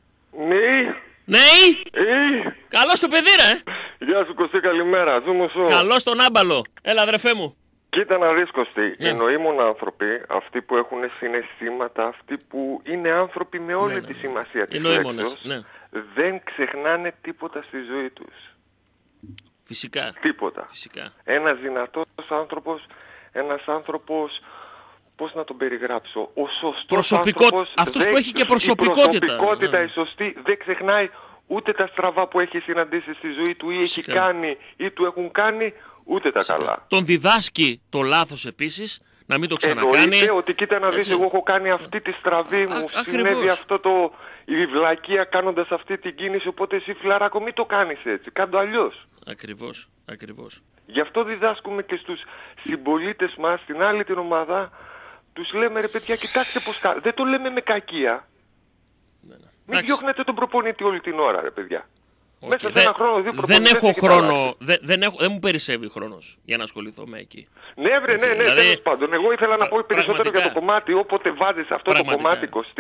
Ναι. Καλώς το παιδί ρε. Γεια σου Κωστή, καλημέρα. Καλώς τον άμπαλο. Έλα αδερφέ μου. Κοίτα να δεις Κωστή, εννοήμων άνθρωποι, αυτοί που έχουν συναισθήματα, αυτοί που είναι άνθρωποι με όλη τη σημασία της λέξης, δεν ξεχνάνε τίποτα στη ζωή τους. Φυσικά. Τίποτα. Φυσικά. Ένας δυνατός άνθρωπος, ένας άνθρωπος, πώς να τον περιγράψω, ο σωστός άνθρωπος, αυτός που έχει και προσωπικότητα. Η προσωπικότητα η σωστή δεν ξεχνάει ούτε τα στραβά που έχει συναντήσει στη ζωή του ή έχει κάνει ή του έχουν κάνει, ούτε τα καλά. Τον διδάσκει το λάθος επίσης, να μην το ξανακάνει. Εννοείται ότι κοίτα να δεις, εγώ έχω κάνει αυτή τη στραβή, μου συνέβη αυτό η βλακεία κάνοντας αυτή την κίνηση, οπότε εσύ φιλαράκο μην το κάνεις έτσι, κάντο αλλιώς. Ακριβώς. Γι' αυτό διδάσκουμε και στους συμπολίτες μας, στην άλλη την ομάδα, τους λέμε ρε παιδιά κοιτάξτε πως δεν το λέμε με κακία. Μην διώχνετε τον προπονητή όλη την ώρα ρε παιδιά. Μέσα σε ένα χρόνο, δύο προπονητές. Δεν έχω χρόνο, δεν μου περισσεύει χρόνος για να ασχοληθώ με εκεί. Ναι, τέλος πάντων. Εγώ ήθελα να πω περισσότερο για το κομμάτι, όποτε βάζεις αυτό το κομμάτι Κωστή.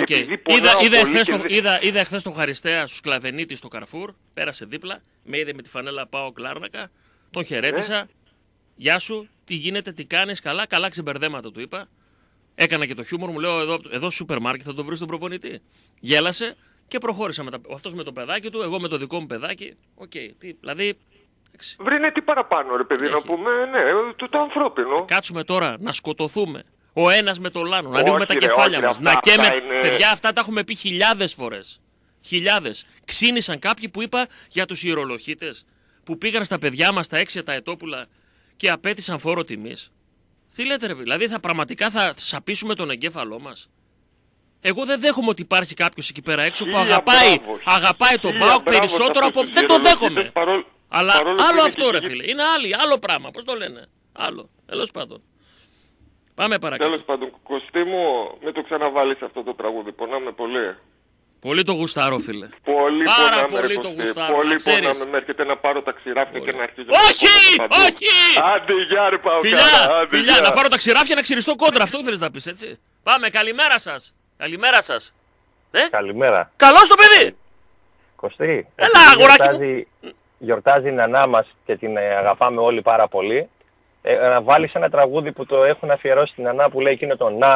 Είδα χθες τον Χαριστέα στους Σκλαβενίτη στο Καρφούρ, πέρασε δίπλα, με είδε με τη φανέλα πάω Κλάρνακα, τον χαιρέτησα. Γεια σου, τι γίνεται, τι κάνεις, καλά ξεμπερδέματα του είπα. Έκανα και το χιούμορ μου, λέω εδώ στο σούπερ μάρκετ θα τον βρεις τον προπονητή. Γέλασε. Και προχώρησα αυτός με το παιδάκι του, εγώ με το δικό μου παιδάκι. Δηλαδή. Βρίνε τι παραπάνω, ρε παιδί, να πούμε, το ανθρώπινο. Κάτσουμε τώρα να σκοτωθούμε. Ο ένας με τον άλλον, να ανοίγουμε τα κεφάλια μας. Να καίμε. Παιδιά, αυτά τα έχουμε πει χιλιάδες φορές. Χιλιάδες. Ξύνησαν κάποιοι που είπα για τους ιερολογίτες που πήγαν στα παιδιά μας, τα 6 τα ετόπουλα και απέτησαν φόρο τιμής. Τι λέτε, ρε, δηλαδή πραγματικά θα σαπίσουμε τον εγκέφαλό μας. Εγώ δεν δέχομαι ότι υπάρχει κάποιος εκεί πέρα έξω που αγαπάει τον ΠΑΟΚ περισσότερο από... Δεν το δέχομαι. Αλλά άλλο αυτό ρε φίλε. Είναι άλλο πράγμα. Πώς το λένε. Άλλο. Τέλος πάντων. Πάμε παρακάτω. Τέλος πάντων. Κωστή μου, μην το ξαναβάλεις αυτό το τραγούδι. Πονάμε πολύ. Πολύ το γουστάρω φίλε. Πάρα πολύ το γουστάρω. Πολύ πονάμε. Με έρχεται να πάρω τα ξηράφια και να αρχίζω. Όχι! Άντε γεια ρε Φιλιά, να πάρω τα ξηράφια να ξυριστώ κόντρα. Αυτό θέλεις να πεις έτσι. Πάμε, καλημέρα σας. Καλημέρα σας. Καλημέρα. Καλώς το παιδί. Κωστή. Έλα αγοράκι. Γιορτάζει η νανά μας και την αγαπάμε όλοι πάρα πολύ. Να βάλεις ένα τραγούδι που το έχουν αφιερώσει στην νανά που λέει εκείνο το να.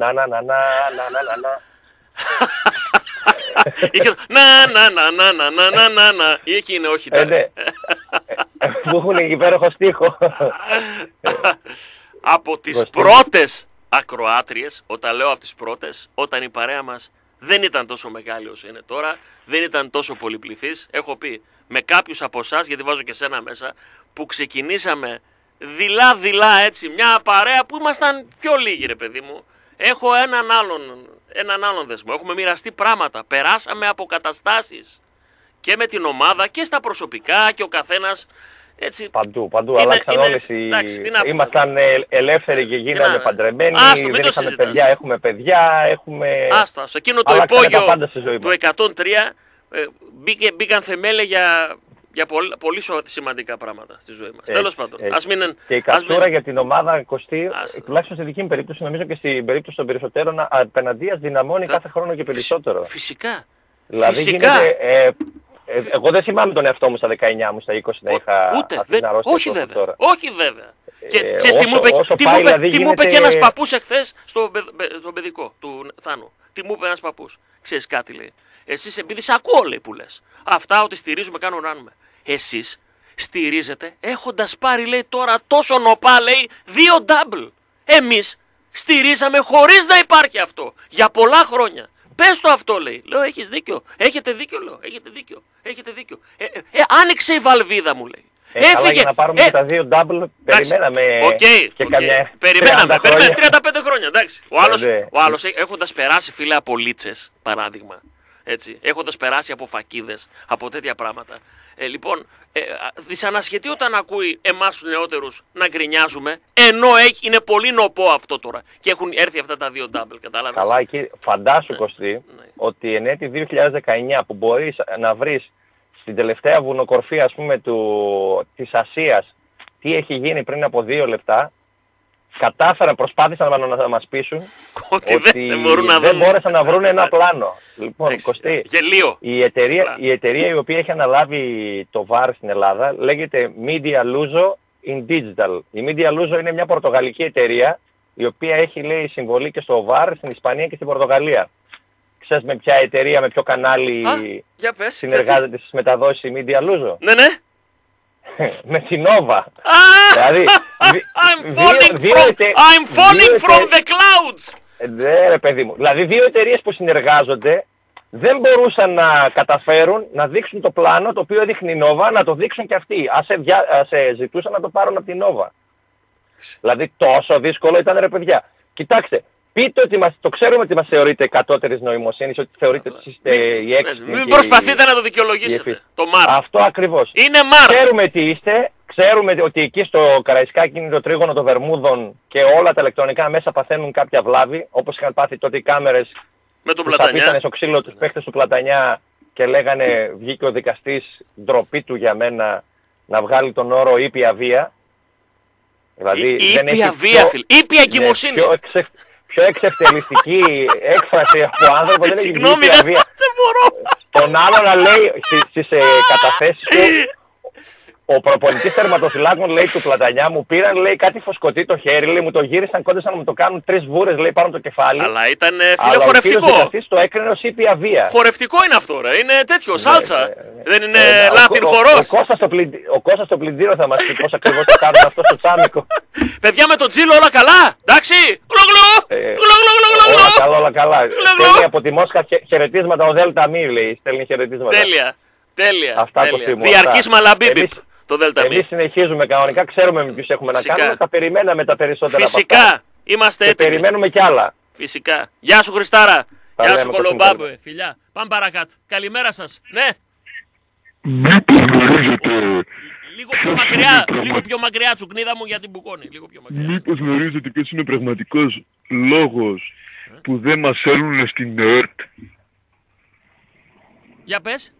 Ή εκεί είναι όχι. Που έχουν υπέροχο στίχο. Από τις πρώτες ακροάτριες, όταν λέω από τις πρώτες, όταν η παρέα μας δεν ήταν τόσο μεγάλη όσο είναι τώρα, δεν ήταν τόσο πολυπληθής, έχω πει με κάποιους από εσάς, γιατί βάζω και σένα μέσα, που ξεκινήσαμε δειλά έτσι, μια παρέα που ήμασταν πιο λίγοι ρε παιδί μου. Έχω έναν άλλον δεσμό, έχουμε μοιραστεί πράγματα, περάσαμε από καταστάσεις και με την ομάδα και στα προσωπικά και ο καθένας. Έτσι, παντού αλλάξαν όλες ήμασταν ελεύθεροι και γίνανε παντρεμένοι, δεν είχαμε παιδιά, έχουμε παιδιά, έχουμε... Σε εκείνο το υπόγειο του 103 μπήκαν θεμέλια για πολύ σημαντικά πράγματα στη ζωή μας. Τέλος πάντων. Και η καστούρα για την ομάδα Κωστή, τουλάχιστον στη δική μου περίπτωση, νομίζω και στην περίπτωση των περισσότερων, απέναντίας δυναμώνει κάθε χρόνο και περισσότερο. Φυσικά. Δηλαδή γίνεται... Εγώ δεν θυμάμαι τον εαυτό μου στα 19 μου, στα 20 να είχα αυτή την αρρώστια. Όχι βέβαια. Και ξέρεις τι μου είπε και ένας παππούς εχθές στο παιδικό του Θάνου. Τι μου είπε ένας παππούς. Ξέρεις κάτι, λέει. Εσείς επειδή σε ακούω, λέει, που λες. Αυτά ότι στηρίζουμε, κάνουμε, ράνουμε. Εσείς στηρίζετε έχοντας πάρει, λέει, τώρα τόσο νοπά, λέει, 2 double. Εμείς στηρίζαμε χωρίς να υπάρχει αυτό. Για πολλά χρόνια. Πες το αυτό, λέει. Λέω, έχεις δίκιο. Έχετε δίκιο, λέω. Έχετε δίκιο. Άνοιξε η βαλβίδα μου, λέει. Αλλά για να πάρουμε και τα 2 double, περιμέναμε και καμιά. Περιμέναμε 35 χρόνια, εντάξει. Ο άλλος έχοντας περάσει, φίλε, από λίτσες, παράδειγμα. Έτσι, έχοντας περάσει από φακίδες, από τέτοια πράγματα. Λοιπόν, δυσανασχετεί όταν ακούει εμάς τους νεότερους να γκρινιάζουμε, ενώ είναι πολύ νοπό αυτό τώρα και έχουν έρθει αυτά τα 2 double, κατάλαβες. Καλά, εκεί φαντάσου, Κωστή, ότι εν έτη 2019 που μπορείς να βρεις στην τελευταία βουνοκορφή, ας πούμε, της Ασίας, τι έχει γίνει πριν από 2 λεπτά, προσπάθησαν να μας πείσουν ότι δεν μπόρεσαν να βρουν ένα πλάνο. Λοιπόν, Κωστή, η εταιρεία η οποία έχει αναλάβει το VAR στην Ελλάδα λέγεται Media Luso in Digital. Η Media Luso είναι μια πορτογαλική εταιρεία η οποία έχει, λέει, συμβολή και στο VAR στην Ισπανία και στην Πορτογαλία. Ξέρεις με ποια εταιρεία, με ποιο κανάλι συνεργάζεται στις μεταδόσεις η Media Luso? Ναι, ναι. Με την Nova. Δηλαδή, I'm falling from the clouds. Ναι, ρε παιδί μου. Δηλαδή 2 εταιρείες που συνεργάζονται δεν μπορούσαν να καταφέρουν να δείξουν το πλάνο το οποίο έδειχνε η Nova, να το δείξουν και αυτοί. Ας ζητούσαν να το πάρουν από την Nova. Δηλαδή τόσο δύσκολο ήταν, ρε παιδιά. Κοιτάξτε, πείτε ότι το ξέρουμε ότι μας θεωρείτε κατώτερης νοημοσύνης, ότι θεωρείτε ότι είστε οι έξυπνοι. Μην προσπαθείτε να το δικαιολογήσετε. Το ΜΑΡ. Αυτό ακριβώς. Είναι ΜΑΡ. Ξέρουμε τι είστε. Ξέρουμε ότι εκεί στο Καραϊσκάκι είναι το τρίγωνο των Βερμούδων και όλα τα ηλεκτρονικά μέσα παθαίνουν κάποια βλάβη, όπως είχαν πάθει τότε οι κάμερες με τον που αφήσανε στο ξύλο τους παίχτες του Πλατανιά και λέγανε, βγήκε ο δικαστής, ντροπή του για μένα να βγάλει τον όρο ήπια βία. Δηλαδή ήπια βία, φίλε. Ήπια εγκυμοσύνη. Πιο εξευτελιστική έκφραση από άνθρωπο δεν έχει ήπια βία. Δεν μπορώ. Τον άλλο να λέει στις καταθέσεις του, ο προπονητής τερματοφυλάκων, λέει, του Πλατανιά, μου πήραν, λέει, κάτι φωσκωτή το χέρι, λέει, μου το γύρισαν, κόντεσαν να μου το κάνουν 3 βούρες, λέει, πάνω το κεφάλι. Αλλά ήταν, φίλε, χορευτικό. Ο κύριος το έκρινε ως ήπια βία. Χορευτικό είναι αυτό, ρε. Είναι τέτοιο, σάλτσα. Δεν είναι Latin χορός. Ο Κώστας στο πλυντήριο θα μας πει πώς ακριβώς το κάνουν αυτό στο τσάμικο. Παιδιά, με τον Τζίλο όλα καλά, εντάξει. Όλα καλά. Στέλνει από τη Μόσχα χαιρετίσματα ο Δέλτα Μη, λέει. Στέλνει χαιρετίσματα. Τέλεια. Αυτά. Διαρκής Μαλαμπίμπιπ. Εμείς συνεχίζουμε κανονικά, ξέρουμε με ποιους έχουμε να κάνουμε, τα περιμέναμε τα περισσότερα. Φυσικά, είμαστε έτοιμοι. Και περιμένουμε κι άλλα. Φυσικά. Γεια σου, Χριστάρα. Γεια σου, Κολομπάμπε. Φιλιά. Πάμε παρακάτω. Καλημέρα σας. Ναι. Λίγο πιο μακριά, τσουκνίδα μου, για την μπουκώνει. Μήπως γνωρίζετε ποιος είναι ο πραγματικός λόγος που δεν μας θέλουν στην ΕΡΤ? Για πες.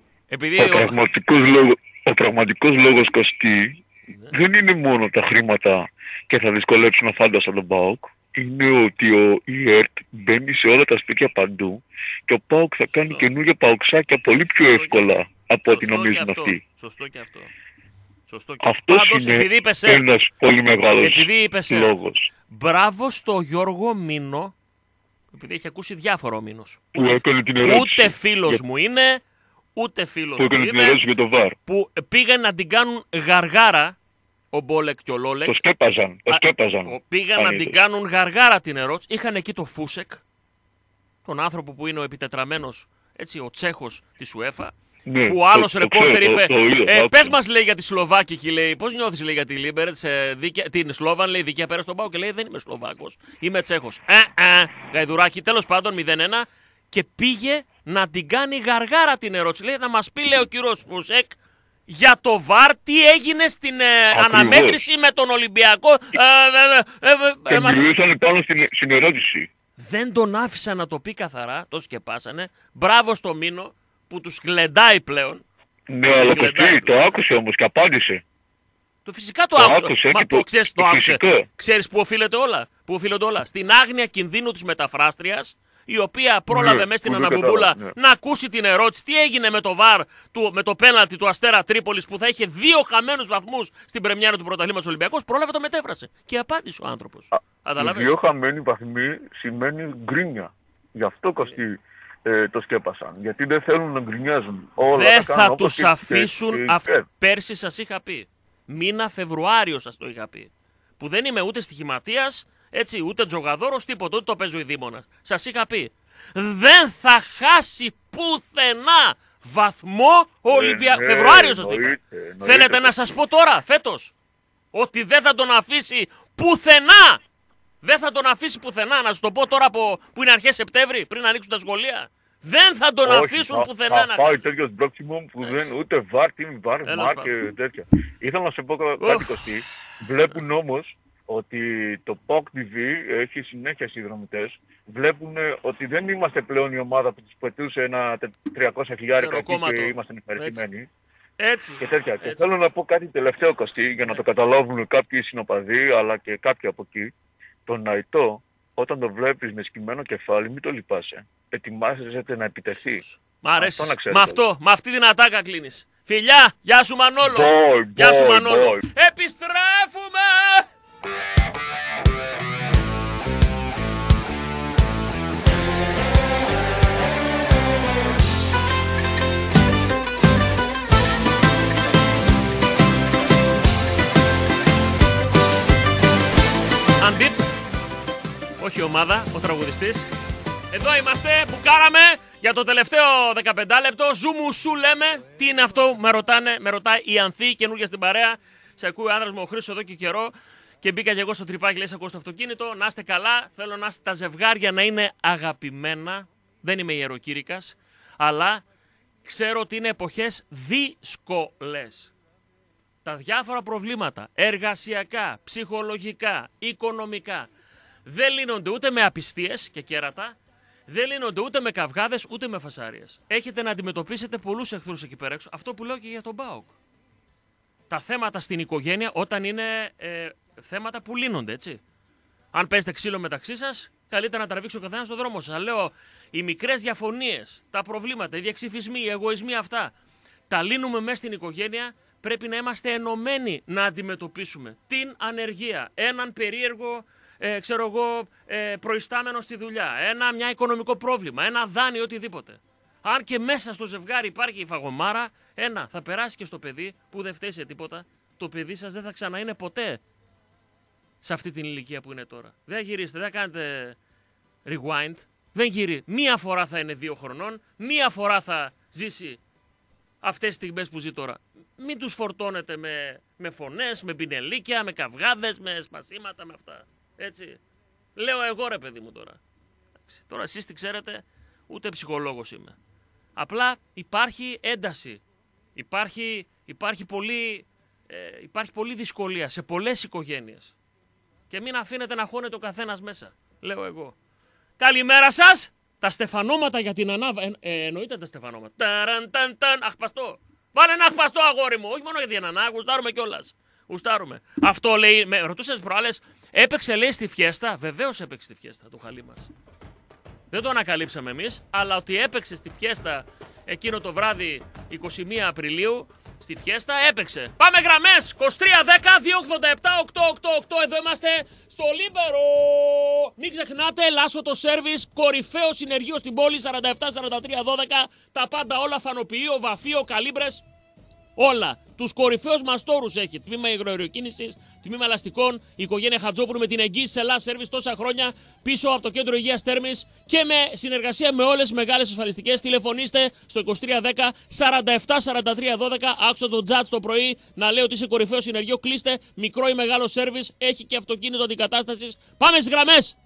Ο πραγματικός λόγος, Κωστή, δεν είναι μόνο τα χρήματα και θα δυσκολέψουν αφάνταστα τον ΠΑΟΚ. Είναι ότι η ΕΡΤ μπαίνει σε όλα τα σπίτια παντού και ο ΠΑΟΚ θα κάνει καινούργια παοξάκια πολύ πιο εύκολα από ό,τι νομίζουν αυτοί. Σωστό και αυτό. Αυτός είναι ένας πολύ μεγάλος λόγος. Μπράβο στο Γιώργο Μήνο, επειδή έχει ακούσει διάφορο ο Μήνος. Που έκανε την ερώτηση. Ούτε φίλος μου είναι, ούτε φίλος μου είναι, για το VAR. που πήγαν να την κάνουν γαργάρα ο Μπόλεκ και ο Λόλεκ. Το σκέπαζαν. Πήγαν να την κάνουν γαργάρα την ερώτηση. Είχαν εκεί το Φούσεκ, τον άνθρωπο που είναι ο επιτετραμένος, έτσι, ο Τσέχος της UEFA. Ναι, που άλλος ρεπόρτερ είπε, πες μας, λέει, για τη Σλοβάκικη, λέει, πώς νιώθεις, λέει, για τη Λίμπερτς, την Σλόβαν, λέει, δίκαια πέρα στον ΠΑΟΚ, και λέει, δεν είμαι Σλοβάκος, είμαι Τσέχος. Γαϊδουράκι, τέλος πάντων 0-1 και πήγε να την κάνει γαργάρα την ερώτηση. Λέει, θα μας πει, λέει, ο κύριος Φούσεκ για το VAR τι έγινε στην αναμέτρηση με τον Ολυμπιακό. Και μιλούσαν πάνω στην ερώτηση. Δεν τον άφησα να το πει καθαρά, το σκεπάσανε. Μπράβο στο Μήνο που τους γλεντάει πλέον. Ναι, αλλά το άκουσε όμως και απάντησε. Το φυσικά το άκουσε. Μα το άκουσε. Ξέρεις που οφείλεται όλα. Στην άγνοια κινδύνου της μεταφράστριας η οποία πρόλαβε μέσα στην αναμπομπούλα να ακούσει την ερώτηση τι έγινε με το βαρ, με το πέναλτι του Αστέρα Τρίπολης που θα είχε 2 χαμένους βαθμούς στην πρεμιέρα του πρωταθλήματος Ολυμπιακός, πρόλαβε το μετέφρασε. Και απάντησε ο άνθρωπος. Οι 2 χαμένοι βαθμοί σημαίνει γκρίνια. Γι' αυτό Κωστή το σκέπασαν. Γιατί δεν θέλουν να γκρινιάζουν. Δεν θα τους αφήσουν. Πέρσι σας είχα πει. Μήνα Φεβρουάριο σας το είχα πει. Που δεν είμαι ούτε στοιχηματίας, έτσι, ούτε τζογαδόρος, τίποτα, ούτε το παίζω η δήμονας. Σας είχα πει. Δεν θα χάσει πουθενά βαθμό ο Ολυμπιακός. Φεβρουάριο σας το είπα. Θέλετε να σας πω τώρα, φέτος, ότι δεν θα τον αφήσει πουθενά. Δεν θα τον αφήσει πουθενά. Να σας το πω τώρα που είναι αρχές Σεπτέμβρη, πριν ανοίξουν τα σχολεία. Δεν θα τον αφήσουν πουθενά να θα πάει τέτοιος μπλόξιμο που δεν ούτε βάρ, τι βάρ, μάρ και τέτοια. Ήθελα να σε πω κάτι Κωστή. Βλέπουν όμως ότι το POC TV έχει συνέχεια συνδρομητές. Βλέπουν ότι δεν είμαστε πλέον η ομάδα που τους πετούσε ένα 300.000 και ήμασταν ευχαριστημένοι. Έτσι. Και τέτοια. Και θέλω να πω κάτι τελευταίο Κωστή, για να το καταλάβουν κάποιοι συνοπαδοί αλλά και κάποιοι από εκεί. Τον Ναϊτό, όταν το βλέπεις με σκυμμένο κεφάλι, μην το λυπάσαι. Ετοιμάζεσαι να επιτεθείς. Μ' αρέσει. Με αυτή την ατάκα κλείνεις. Φιλιά, γεια σου Μανόλο. Γεια σου Μανόλο. Επιστρέφουμε! Αντίπ, όχι η ομάδα, ο τραγουδιστής. Εδώ είμαστε που κάναμε για το τελευταίο 15 λεπτό. Ζου μου σου λέμε. Τι είναι αυτό, με ρωτάει η Ανθή, καινούργια στην παρέα. Σε ακούει ο άντρας μου ο Χρήστος εδώ και καιρό. Και μπήκα και εγώ στο τρυπάκι, λέει, σε ακούω στο αυτοκίνητο. Να είστε καλά. Θέλω να είστε τα ζευγάρια να είναι αγαπημένα. Δεν είμαι ιεροκήρυκας. Αλλά ξέρω ότι είναι εποχές δύσκολες. Τα διάφορα προβλήματα, εργασιακά, ψυχολογικά, οικονομικά, δεν λύνονται ούτε με απιστίες και κέρατα, δεν λύνονται ούτε με καυγάδες, ούτε με φασάριες. Έχετε να αντιμετωπίσετε πολλούς εχθρούς εκεί πέρα έξω. Αυτό που λέω και για τον ΠΑΟΚ. Τα θέματα στην οικογένεια όταν είναι θέματα που λύνονται, έτσι. Αν παίζετε ξύλο μεταξύ σας, καλύτερα να τραβήξει ο καθένας στον δρόμο σας. Λέω, οι μικρές διαφωνίες, τα προβλήματα, οι διαξυφισμοί, οι εγωισμοί αυτά, τα λύνουμε μέσα στην οικογένεια. Πρέπει να είμαστε ενωμένοι να αντιμετωπίσουμε την ανεργία, έναν περίεργο, προϊστάμενο στη δουλειά, μια οικονομικό πρόβλημα, ένα δάνειο, οτιδήποτε. Αν και μέσα στο ζευγάρι υπάρχει η φαγωμάρα, θα περάσει και στο παιδί που δεν φταίει σε τίποτα. Το παιδί σας δεν θα ξαναείνε ποτέ σε αυτή την ηλικία που είναι τώρα. Δεν γυρίσετε, δεν κάνετε rewind, δεν γυρί. Μία φορά θα είναι 2 χρονών, μία φορά θα ζήσει αυτές τις στιγμές που ζει τώρα. Μην τους φορτώνετε με φωνές, με πινελίκια, με καυγάδες, με σπασίματα, με αυτά. Έτσι. Λέω εγώ ρε παιδί μου τώρα. Τώρα εσείς τι ξέρετε, ούτε ψυχολόγος είμαι. Απλά υπάρχει ένταση. Υπάρχει πολλή δυσκολία σε πολλές οικογένειες. Και μην αφήνετε να χώνεται ο καθένας μέσα. Λέω εγώ. Καλημέρα σας. Τα στεφανώματα για την ανάβαση. Εννοείται τα στεφανώματα. Αχπαστό. Βάλε ένα αχπαστό αγόρι μου. Όχι μόνο για την ανάγκη, γουστάρουμε κιόλας. Γουστάρουμε. Αυτό λέει. Με ρωτούσε τις προάλλες, έπαιξε λέει στη φιέστα. Βεβαίως έπαιξε στη φιέστα το χαλί μας. Δεν το ανακαλύψαμε εμείς, αλλά ότι έπαιξε στη φιέστα εκείνο το βράδυ 21 Απριλίου. Στη φιέστα έπαιξε. Πάμε γραμμές! 2310-287-888. Εδώ είμαστε στο Λίμπερο. Μην ξεχνάτε, Λάσο το σέρβις, κορυφαίο συνεργείο στην πόλη, 47-43-12. Τα πάντα όλα, φανοποιείο, βαφείο, καλύμπρες. Όλα. Τους κορυφαίους μας τόρους έχει. Τμήμα υγροαεροκίνησης, τμήμα ελαστικών, η οικογένεια Χατζόπουλου με την εγγύηση σε Last Service τόσα χρόνια πίσω από το κέντρο υγείας Τέρμης και με συνεργασία με όλες τις μεγάλες ασφαλιστικές. Τηλεφωνήστε στο 2310-47-43-12. Άκουσα τον Τζατς το πρωί να λέει ότι είσαι κορυφαίο συνεργείο. Κλείστε μικρό ή μεγάλο service. Έχει και αυτοκίνητο αντικατάστασης. Πάμε στις γραμμές!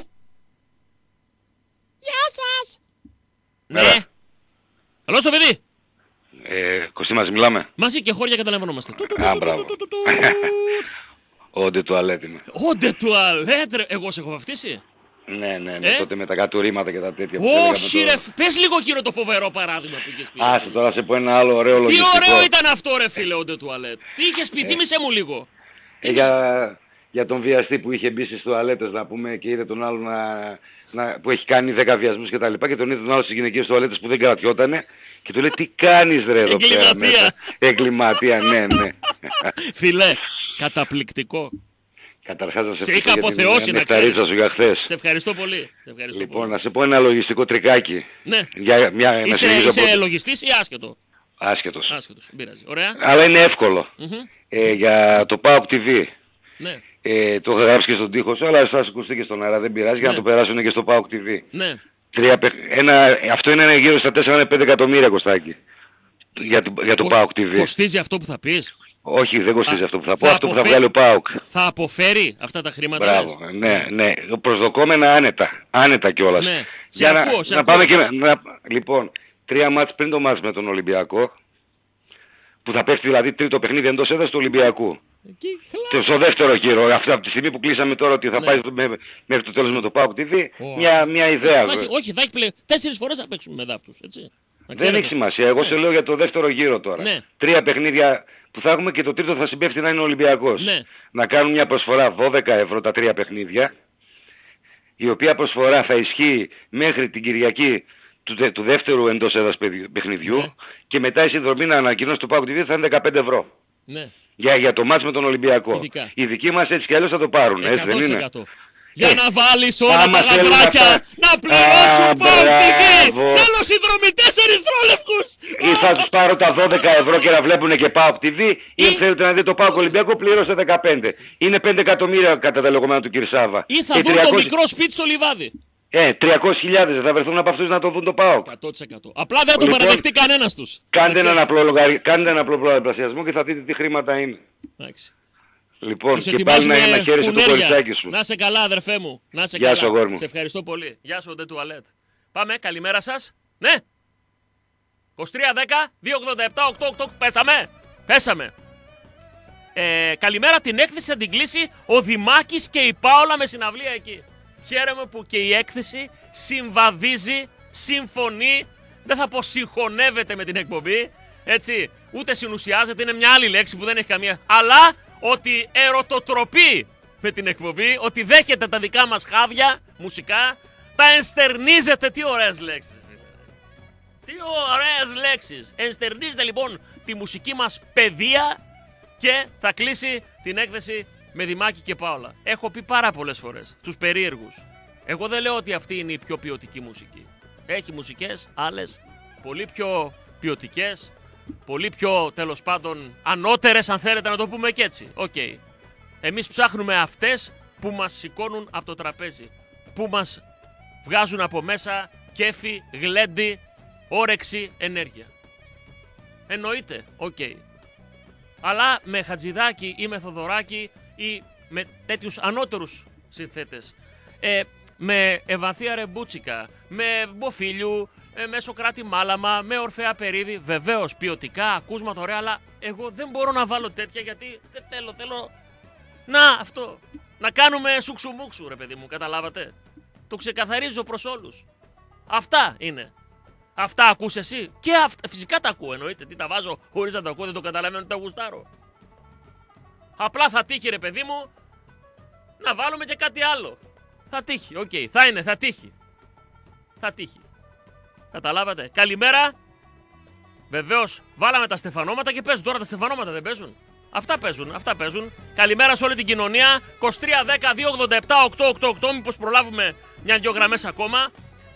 Γεια σας! Ναι! Καλώς το παιδί! Κωστή, μαζί μιλάμε. Μαζί και χώρια καταλαβαίνομαστε. Μπράβο. Ο Ντε Τουαλέτ είμαι. Ο Ντε Τουαλέτ, εγώ σε έχω βαφτίσει. Ναι, τότε με τα κατουρήματα και τα τέτοια. Όχι ρε, πες λίγο εκείνο το φοβερό παράδειγμα που είχες πει. Άσε τώρα σε πω ένα άλλο ωραίο λογιστικό. Τι ωραίο ήταν αυτό ρε φίλε ο Ντε Τουαλέτ. Τι είχες πει, θύμισε μου λίγο. για τον βιαστή που είχε μπει στις τουαλέτες να πούμε και είδε τον άλλο που έχει κάνει 10 βιασμούς και τα λοιπά και τον είδε τον άλλο στις γυναικείες τουαλέτες που δεν κρατιότανε και του λέει τι κάνεις ρε εδώ πέρα μέσα. Εγκληματία, ναι. Φιλέ, καταπληκτικό. Καταρχάς να σε είχα αποθεώσει να ξέρεις. Σου για χθες. Σε ευχαριστώ πολύ. Λοιπόν, να σε πω ένα λογιστικό τρικάκι. Ναι. Είσαι λογιστής ή άσχετο? Άσχετος. Δεν πειράζει. Ωραία. Αλλά είναι εύκολο. Για το PAOK TV. Ναι. Το έχω γράψει και στον τοίχο σου, αλλά θα σου ακουστεί και στον αέρα, δεν πειράζει, για να το περάσουν και στο PAOK TV. Ναι. Αυτό είναι γύρω στα 4-5 εκατομμύρια, Κωστάκη. Για το PAOK TV. Κοστίζει αυτό που θα πεις? Όχι, δεν κοστίζει αυτό που θα πω, αυτό που θα βγάλει ο ΠΑΟΚ. Θα αποφέρει αυτά τα χρήματα? Μπράβο, ναι. Προσδοκόμενα άνετα κιόλας. Ναι. Να πάμε και λοιπόν, 3 μάτς πριν το μάτς με τον Ολυμπιακό, που θα πέφτει δηλαδή τρίτο παιχνίδι εντός έδρας του Ολυμπιακού. Και στο δεύτερο γύρο, από τη στιγμή που κλείσαμε τώρα ότι θα πάει μέχρι το τέλος με το PAOK TV, μια ιδέα. Όχι, θα έχει πλέον 4 φορές να παίξουμε με δάφτους, έτσι. Δεν έχει σημασία, εγώ σε λέω για το δεύτερο γύρο τώρα. 3 παιχνίδια που θα έχουμε και το τρίτο θα συμπέφτει να είναι ο Ολυμπιακός. Ναι. Να κάνουν μια προσφορά 12 ευρώ τα 3 παιχνίδια, η οποία προσφορά θα ισχύει μέχρι την Κυριακή του δεύτερου εντός έδρας παιχνιδιού, ναι. Και μετά η συνδρομή να ανακοινώσει το PAOK TV θα είναι 15 ευρώ. Ναι. Για το μάτς με τον Ολυμπιακό. Ειδικά. Οι δικοί μας έτσι κι αλλιώς θα το πάρουν, έτσι δεν είναι? Για να βάλεις όλα τα γαβράκια να πληρώσουν PAOK TV. Θέλω συνδρομητές ερυθρόλευκους. Ή θα τους πάρω τα 12 ευρώ και να βλέπουν και PAOK TV, ή θέλετε να δείτε το PAOK Ολυμπιακό, πληρώστε 15. Είναι 5 εκατομμύρια κατά τα λεγόμενα του κ. Σάβα. Ή θα δουν το μικρό σπίτι στο λιβάδι. 300.000 θα βρεθούν από αυτούς να το δουν το PAOK. 100%. Απλά δεν το παραδεχτεί κανένας τους. Κάντε έναν απλό πλασιασμό και θα δείτε τι χρήματα είναι. Εντάξει. Λοιπόν, και πάλι να χαίρεσαι το κοριτσάκι σου. Να σε καλά, αδερφέ μου. Να σε Γεια καλά. σου, αγόρι μου. Σε ευχαριστώ πολύ. Γεια σου, Ντε Τουαλέτ. Πάμε, καλημέρα σας. Ναι. 23-10-287-888. Πέσαμε. Καλημέρα, την έκθεση θα την κλείσει ο Δημάκης και η Πάολα με συναυλία εκεί. Χαίρομαι που και η έκθεση συμβαδίζει, συμφωνεί, δεν θα πω συγχωνεύεται με την εκπομπή, έτσι, ούτε συνουσιάζεται, είναι μια άλλη λέξη που δεν έχει καμία, αλλά ότι ερωτοτροπεί με την εκπομπή, ότι δέχεται τα δικά μας χάδια μουσικά, τα ενστερνίζεται, τι ωραίες λέξεις. Τι ωραίες λέξεις. Ενστερνίζεται λοιπόν τη μουσική μας παιδεία και θα κλείσει την έκθεση με Δημάκη και Πάολα. Έχω πει πάρα πολλές φορές τους περίεργους. Εγώ δεν λέω ότι αυτή είναι η πιο ποιοτική μουσική. Έχει μουσικές άλλες πολύ πιο ποιοτικές, πολύ πιο τέλος πάντων ανώτερες, αν θέλετε να το πούμε και έτσι. Okay. Εμείς ψάχνουμε αυτές που μας σηκώνουν από το τραπέζι, που μας βγάζουν από μέσα κέφι, γλέντι, όρεξη, ενέργεια. Εννοείται, okay. Αλλά με Χατζηδάκη ή με Θοδωράκη ή με τέτοιους ανώτερους συνθέτες, με Ευανθία Ρεμπούτσικα, με Μποφίλιου, με Σοκράτη Μάλαμα, με Ορφέα Περίδη, βεβαίως ποιοτικά, ακούσματα ωραία, αλλά εγώ δεν μπορώ να βάλω τέτοια γιατί δεν θέλω να αυτό, να κάνουμε σουξουμούξου ρε παιδί μου, καταλάβατε, το ξεκαθαρίζω προς όλους. Αυτά είναι. Αυτά ακούς εσύ και φυσικά τα ακούω, εννοείται, τι τα βάζω χωρίς να τα ακούω, δεν το καταλαβαίνω ότι τα γουστάρω. Απλά θα τύχει ρε παιδί μου να βάλουμε και κάτι άλλο. Θα τύχει, οκ, θα τύχει. Θα τύχει. Καταλάβατε. Καλημέρα. Βεβαίως βάλαμε τα στεφανώματα και παίζουν. Τώρα τα στεφανώματα δεν παίζουν. Αυτά παίζουν. Καλημέρα σε όλη την κοινωνία. 23-10-287-888. Μήπως προλάβουμε μια-δυο γραμμές ακόμα.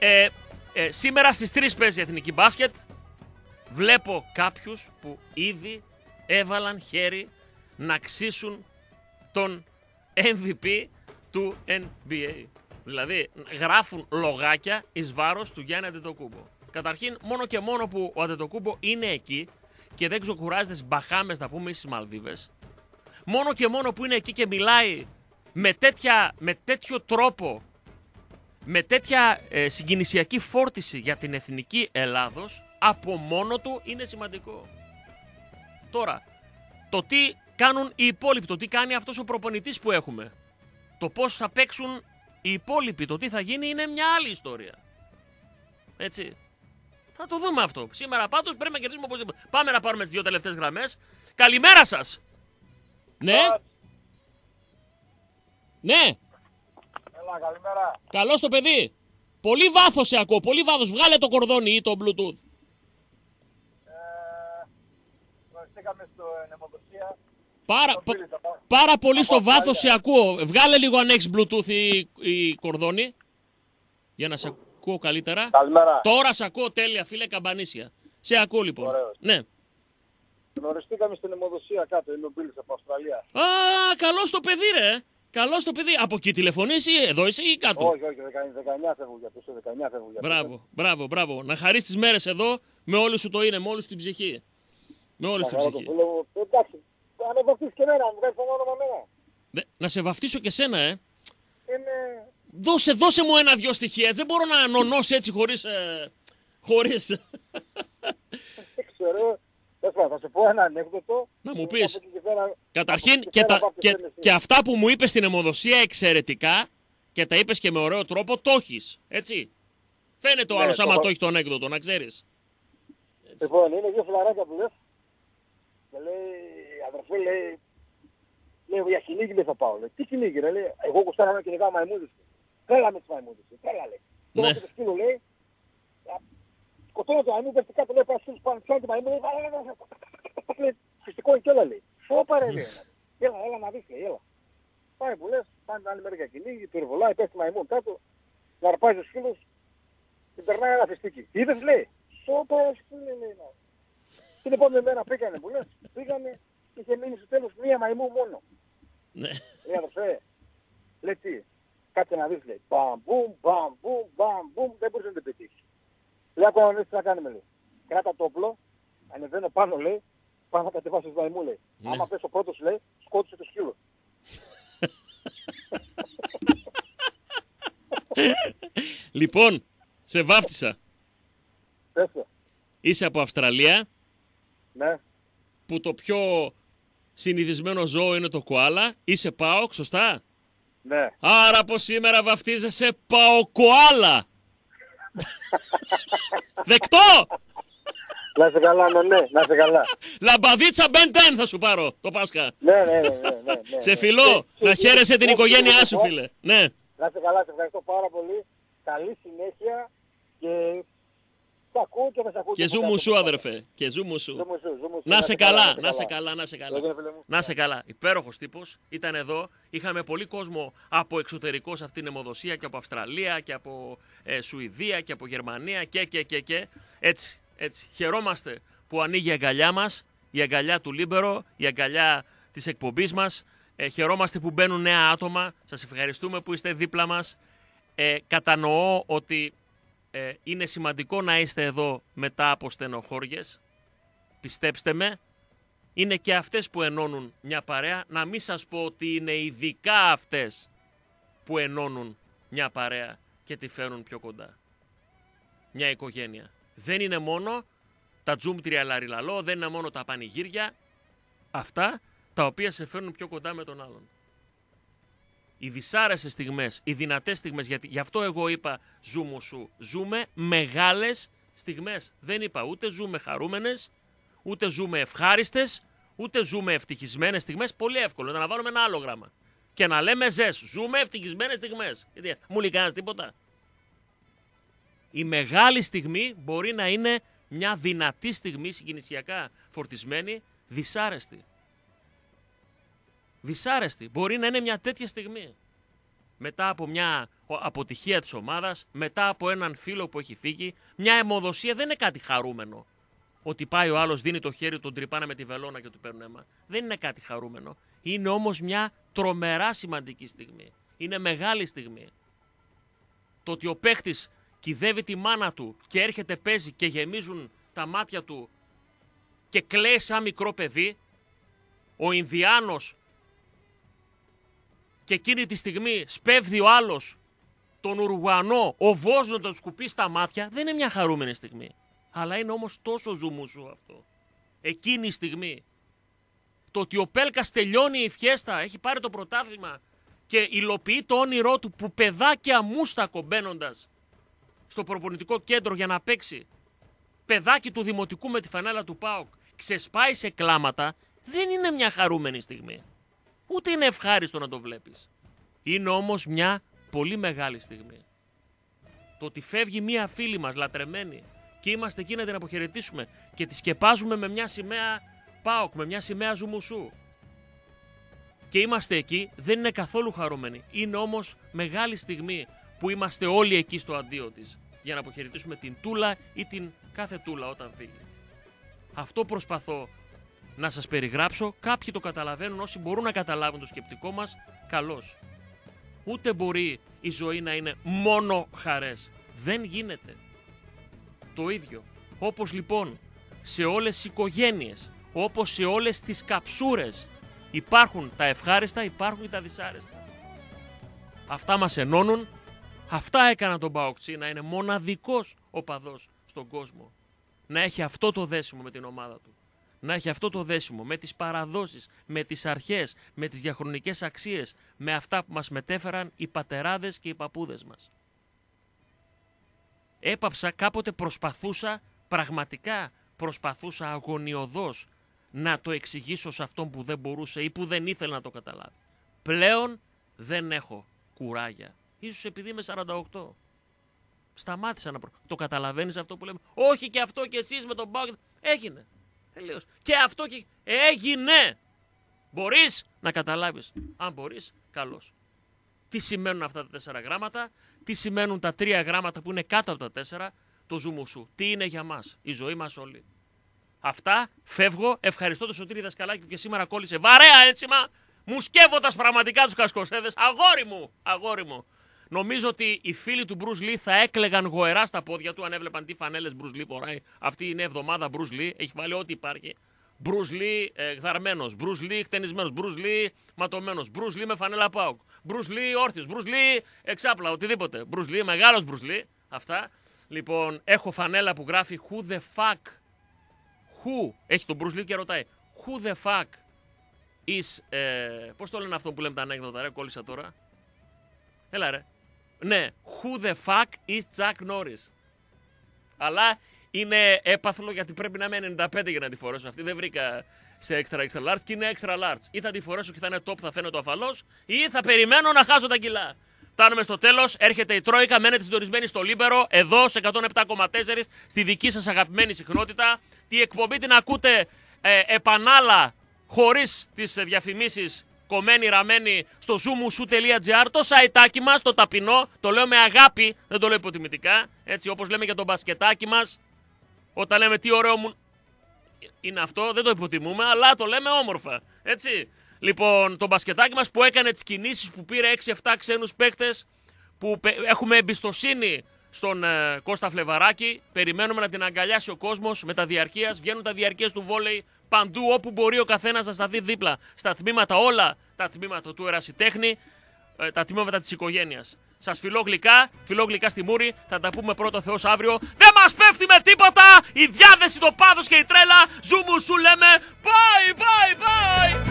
Σήμερα στις 3 παίζει η Εθνική Μπάσκετ. Βλέπω κάποιους που ήδη έβαλαν χέρι να ξύσουν τον MVP του NBA. Δηλαδή γράφουν λογάκια εις βάρος του Γιάννη Αντετοκούμπο. Καταρχήν μόνο και μόνο που ο Αντετοκούμπο είναι εκεί και δεν ξεκουράζεται στις Μπαχάμες να πούμε ή στις Μαλδίβες. Μόνο και μόνο που είναι εκεί και μιλάει με τέτοιο τρόπο, με τέτοια συγκινησιακή φόρτιση για την εθνική Ελλάδος, από μόνο του είναι σημαντικό. Τώρα, το τι κάνουν οι υπόλοιποι, το τι κάνει αυτός ο προπονητής που έχουμε, το πώς θα παίξουν οι υπόλοιποι, το τι θα γίνει είναι μια άλλη ιστορία. Έτσι. Θα το δούμε αυτό. Σήμερα πάντως πρέπει να κερδίσουμε οπωσδήποτε. Πάμε να πάρουμε τις 2 τελευταίες γραμμές. Καλημέρα σας. Ναι. Ναι. Έλα, καλημέρα. Καλώς το παιδί. Πολύ βάθος σε ακούω, πολύ βάθος. Βγάλε το κορδόνι ή το Bluetooth. Γνωριστήκαμε στο αιμοδοσία. Πάρα πολύ στο βάθος σε ακούω. Βγάλε λίγο αν έχεις Bluetooth ή κορδόνι. Για να σε ακούω καλύτερα. Καλημέρα. Τώρα σε ακούω τέλεια, φίλε, καμπανίσια. Σε ακούω λοιπόν. Ωραίος. Ναι. Γνωριστήκαμε στην αιμοδοσία κάτω. Είμαι ο Μπίλης από Αυστραλία. Α, καλώς το παιδί, ρε. Καλώς το παιδί. Από εκεί τηλεφωνείς ή εδώ είσαι ή κάτω? Όχι, 19 φεύγω για πίσω, 19 φεύγω για πίσω. Μπράβο. Να χαρείς τις μέρες εδώ με όλη σου το είναι, με όλη σου την ψυχή. Με όλη σου την ψυχή. Εντάξει, να με βαφτίσεις και εμένα, μου βγάζεις το όνομα μένα. Να σε βαφτίσω και σένα, Είναι... Δώσε μου ένα-δυο στοιχεία. Δεν μπορώ να ανωνώσω έτσι χωρίς... Δεν ξέρω. Θα σου πω ένα ανέκδοτο. Να μου πεις. Καταρχήν και αυτά που μου είπες στην αιμοδοσία εξαιρετικά και τα είπες και με ωραίο τρόπο, το έχεις. Έτσι. Φαίνεται ο άλλος άμα το έχει το ανέκδοτο, να ξέρεις. Λοιπόν, είναι δύο φιλαράκια που λες. Και λέει, αδερφέ, λέει, για κυνήγι δεν θα πάω. Λέει, τι κυνήγι, ρε, λέει, εγώ κουστάρα να κυνηγάω μαϊμούδες. Τρέλα με τις μαϊμούδες. Τρέλα, λέει. Τώρα το σκύλο, λέει, σκοτώνω το μαϊμού, πέφτει κάτω, λέει, πάει σκύλος πάνω, πιάνει το μαϊμού, λέει, φυσικό είναι κιόλα, λέει. Σώπα, ρε, λέει. Έλα να δεις, λέει, έλα. Πάει που λες, πάει την άλλη μέρα για κυνήγι, πυρβολάει, πέφτει μαϊμού κάτω, να αρπάζει ο σκύλος, την περνάει ένα φιστίκι. Είδες, λέει, σώπα, σκύλο, λέει. Την επόμενη μέρα πήγανε που λες, είχε μείνει στο τέλος μία μαϊμού μόνο. Ναι. Λέει, αδερφέ, λέει τι, κάτσε να δεις, λέει, μπαμ, μπαμ, δεν μπορείς να την πετύχεις. Λέει, ακόμα να τι να κάνουμε, λέει. Κράτα το όπλο, ανεβαίνω πάνω, λέει, πάνω να κατεβάσεις μαϊμού, λέει. Ναι. Άμα πες ο πρώτος, λέει, σκότωσε το σκύλο. Λοιπόν, σε βάφτισα. Πες το. Είσαι από Αυστραλία. Ναι. Που το πιο συνηθισμένο ζώο είναι το κοάλα. Είσαι ΠΑΟΚ, σωστά? Ναι. Άρα από σήμερα βαφτίζεσαι ΠΑΟΚΟΑΛΑ. Δεκτό! Να είσαι καλά, ναι, να είσαι καλά. Λαμπαδίτσα Μπεντέν θα σου πάρω το Πάσχα. Ναι. Σε φιλώ, να χαίρεσαι την οικογένειά σου, φίλε. Ναι. Να είσαι καλά, σε ευχαριστώ πάρα πολύ. Καλή συνέχεια και σ' ακούω και θα σ' ακούω. Και ζου μου σου, αδερφέ. Και ζου μου σου. Να σε καλά, να σε καλά. Υπέροχος τύπος, ήταν εδώ. Είχαμε πολύ κόσμο από εξωτερικό σε αυτήν την αιμοδοσία και από Αυστραλία και από Σουηδία και από Γερμανία και. Έτσι. Χαιρόμαστε που ανοίγει η αγκαλιά μας, η αγκαλιά του Λίμπερο, η αγκαλιά της εκπομπής μας. Χαιρόμαστε που μπαίνουν νέα άτομα. Σας ευχαριστούμε που είστε δίπλα μας. Κατανοώ ότι είναι σημαντικό να είστε εδώ μετά από στενοχώριες. Πιστέψτε με, είναι και αυτές που ενώνουν μια παρέα. Να μην σας πω ότι είναι ειδικά αυτές που ενώνουν μια παρέα και τη φέρουν πιο κοντά. Μια οικογένεια. Δεν είναι μόνο τα τζούμτρια λαριλαλό, δεν είναι μόνο τα πανηγύρια. Αυτά τα οποία σε φέρνουν πιο κοντά με τον άλλον. Οι δυσάρεσες στιγμές, οι δυνατές στιγμές, γι' αυτό εγώ είπα ζου μου σου. Ζούμε μεγάλες στιγμές. Δεν είπα ούτε ζούμε χαρούμενες, ούτε ζούμε ευχάριστες, ούτε ζούμε ευτυχισμένες στιγμές. Πολύ εύκολο να βάλουμε ένα άλλο γράμμα. Και να λέμε ζες, ζούμε ευτυχισμένες στιγμές. Γιατί μου λέει κανένας τίποτα. Η μεγάλη στιγμή μπορεί να είναι μια δυνατή στιγμή, συγκινησιακά φορτισμένη, δυσάρεστη. Δυσάρεστη. Μπορεί να είναι μια τέτοια στιγμή. Μετά από μια αποτυχία της ομάδας, μετά από έναν φίλο που έχει φύγει, μια αιμοδοσία δεν είναι κάτι χαρούμενο. Ότι πάει ο άλλος, δίνει το χέρι, τον τρυπάνε με τη βελόνα και του παίρνουν αίμα. Δεν είναι κάτι χαρούμενο. Είναι όμως μια τρομερά σημαντική στιγμή. Είναι μεγάλη στιγμή. Το ότι ο παίχτης κυδεύει τη μάνα του και έρχεται, παίζει και γεμίζουν τα μάτια του και κλαίει σαν μικρό παιδί, ο Ινδιάνος, και εκείνη τη στιγμή σπέβδει ο άλλος τον Ουρουγουανό, ο Βος να τον σκουπεί στα μάτια, δεν είναι μια χαρούμενη στιγμή. Αλλά είναι όμως τόσο ζουμουσού αυτό. Εκείνη η στιγμή. Το ότι ο Πέλκας τελειώνει η φιέστα, έχει πάρει το πρωτάθλημα και υλοποιεί το όνειρό του που παιδάκι αμούστακο μπαίνοντας στο προπονητικό κέντρο για να παίξει, παιδάκι του δημοτικού με τη φανέλα του ΠΑΟΚ, ξεσπάει σε κλάματα, δεν είναι μια χαρούμενη στιγμή. Ούτε είναι ευχάριστο να το βλέπεις. Είναι όμως μια πολύ μεγάλη στιγμή. Το ότι φεύγει μια φίλη μας λατρεμένη και είμαστε εκεί να την αποχαιρετήσουμε και τη σκεπάζουμε με μια σημαία ΠΑΟΚ, με μια σημαία Ζουμουσού. Και είμαστε εκεί, δεν είναι καθόλου χαρούμενοι. Είναι όμως μεγάλη στιγμή που είμαστε όλοι εκεί στο αντίο της για να αποχαιρετήσουμε την Τούλα ή την κάθε Τούλα όταν φύγει. Αυτό προσπαθώ να σας περιγράψω. Κάποιοι το καταλαβαίνουν, όσοι μπορούν να καταλάβουν το σκεπτικό μας, καλώς. Ούτε μπορεί η ζωή να είναι μόνο χαρές. Δεν γίνεται. Το ίδιο. Όπως λοιπόν σε όλες τις οικογένειες, όπως σε όλες τις καψούρες, υπάρχουν τα ευχάριστα, υπάρχουν και τα δυσάρεστα. Αυτά μας ενώνουν. Αυτά έκανα τον Παοκτσί να είναι μοναδικός οπαδός στον κόσμο. Να έχει αυτό το δέσιμο με την ομάδα του. Να έχει αυτό το δέσιμο με τις παραδόσεις, με τις αρχές, με τις διαχρονικές αξίες, με αυτά που μας μετέφεραν οι πατεράδες και οι παππούδες μας. Έπαψα, κάποτε πραγματικά προσπαθούσα αγωνιωδώς να το εξηγήσω σε αυτόν που δεν μπορούσε ή που δεν ήθελε να το καταλάβει. Πλέον δεν έχω κουράγια. Ίσως επειδή είμαι 48. Σταμάτησα να το καταλαβαίνεις αυτό που λέμε. Όχι και αυτό και εσείς με τον ΠΑΟΚ. Έγινε. Τελείως. Και αυτό και έγινε. Μπορείς να καταλάβεις. Αν μπορείς, καλώς. Τι σημαίνουν αυτά τα 4 γράμματα, τι σημαίνουν τα 3 γράμματα που είναι κάτω από τα 4, το Ζουμουσού. Τι είναι για μας, η ζωή μας όλη. Αυτά, φεύγω, ευχαριστώ τον Σωτήρη Δασκαλάκη που και σήμερα κόλλησε βαρέα ένσημα, μου σκεύοντας πραγματικά τους κασκοσέδες. Αγόρι μου. Νομίζω ότι οι φίλοι του Μπρουζ Λί θα έκλαιγαν γοερά στα πόδια του αν έβλεπαν τι φανέλες Μπρουζ Λί φοράει. Αυτή είναι εβδομάδα Μπρουζ Λί, έχει βάλει ό,τι υπάρχει. Μπρουζ Λί γδαρμένος, Μπρουζ Λί χτενισμένος, Μπρουζ Λί ματωμένος, Μπρουζ Λί με φανέλα ΠΑΟΚ, Μπρουζ Λί όρθιος, Μπρουζ Λί εξάπλα, οτιδήποτε. Μπρουζ Λί, μεγάλος Μπρουζ Λί, αυτά. Λοιπόν, έχω φανέλα που γράφει Who the fuck. Who, έχει τον Μπρουζ Λί και ρωτάει Who the fuck is. Πώς το λένε αυτό που λέμε τα ανέκδοτα, ρε, κόλλησα τώρα. Έλα ρε. Ναι, Who the fuck is Chuck Norris. Αλλά είναι έπαθλο γιατί πρέπει να είμαι 95 για να τη φορέσω αυτή. Δεν βρήκα σε extra large και είναι extra large. Ή θα τη φορέσω και θα είναι top, θα φαίνεται αφαλώς, ή θα περιμένω να χάσω τα κιλά. Φτάνουμε στο τέλος, έρχεται η Τρόικα, μένετε συντονισμένοι στο Λίμπερο, εδώ σε 107,4 στη δική σας αγαπημένη συχνότητα. Τη εκπομπή την ακούτε επανάλα, χωρίς τις διαφημίσεις, κομμένη ραμμένη στο zoomusu.gr, το σαϊτάκι μας, το ταπεινό, το λέω με αγάπη, δεν το λέω υποτιμητικά, έτσι όπως λέμε για το μπασκετάκι μας, όταν λέμε τι ωραίο μου είναι αυτό, δεν το υποτιμούμε, αλλά το λέμε όμορφα, έτσι. Λοιπόν, το μπασκετάκι μας που έκανε τις κινήσεις, που πήρε 6-7 ξένους παίκτες, που έχουμε εμπιστοσύνη στον Κώστα Φλεβαράκη, περιμένουμε να την αγκαλιάσει ο κόσμος με τα διαρκείας, βγαίνουν τα διαρκείας του βόλεϊ παντού όπου μπορεί ο καθένας να σταθεί δίπλα, στα τμήματα όλα, τα τμήματα του ερασιτέχνη, τα τμήματα της οικογένειας. Σας φιλώ γλυκά στη μούρη, θα τα πούμε πρώτο Θεός αύριο. Δεν μας πέφτει με τίποτα, η διάθεση, το πάθος και η τρέλα, Ζουμουσού λέμε, bye bye bye!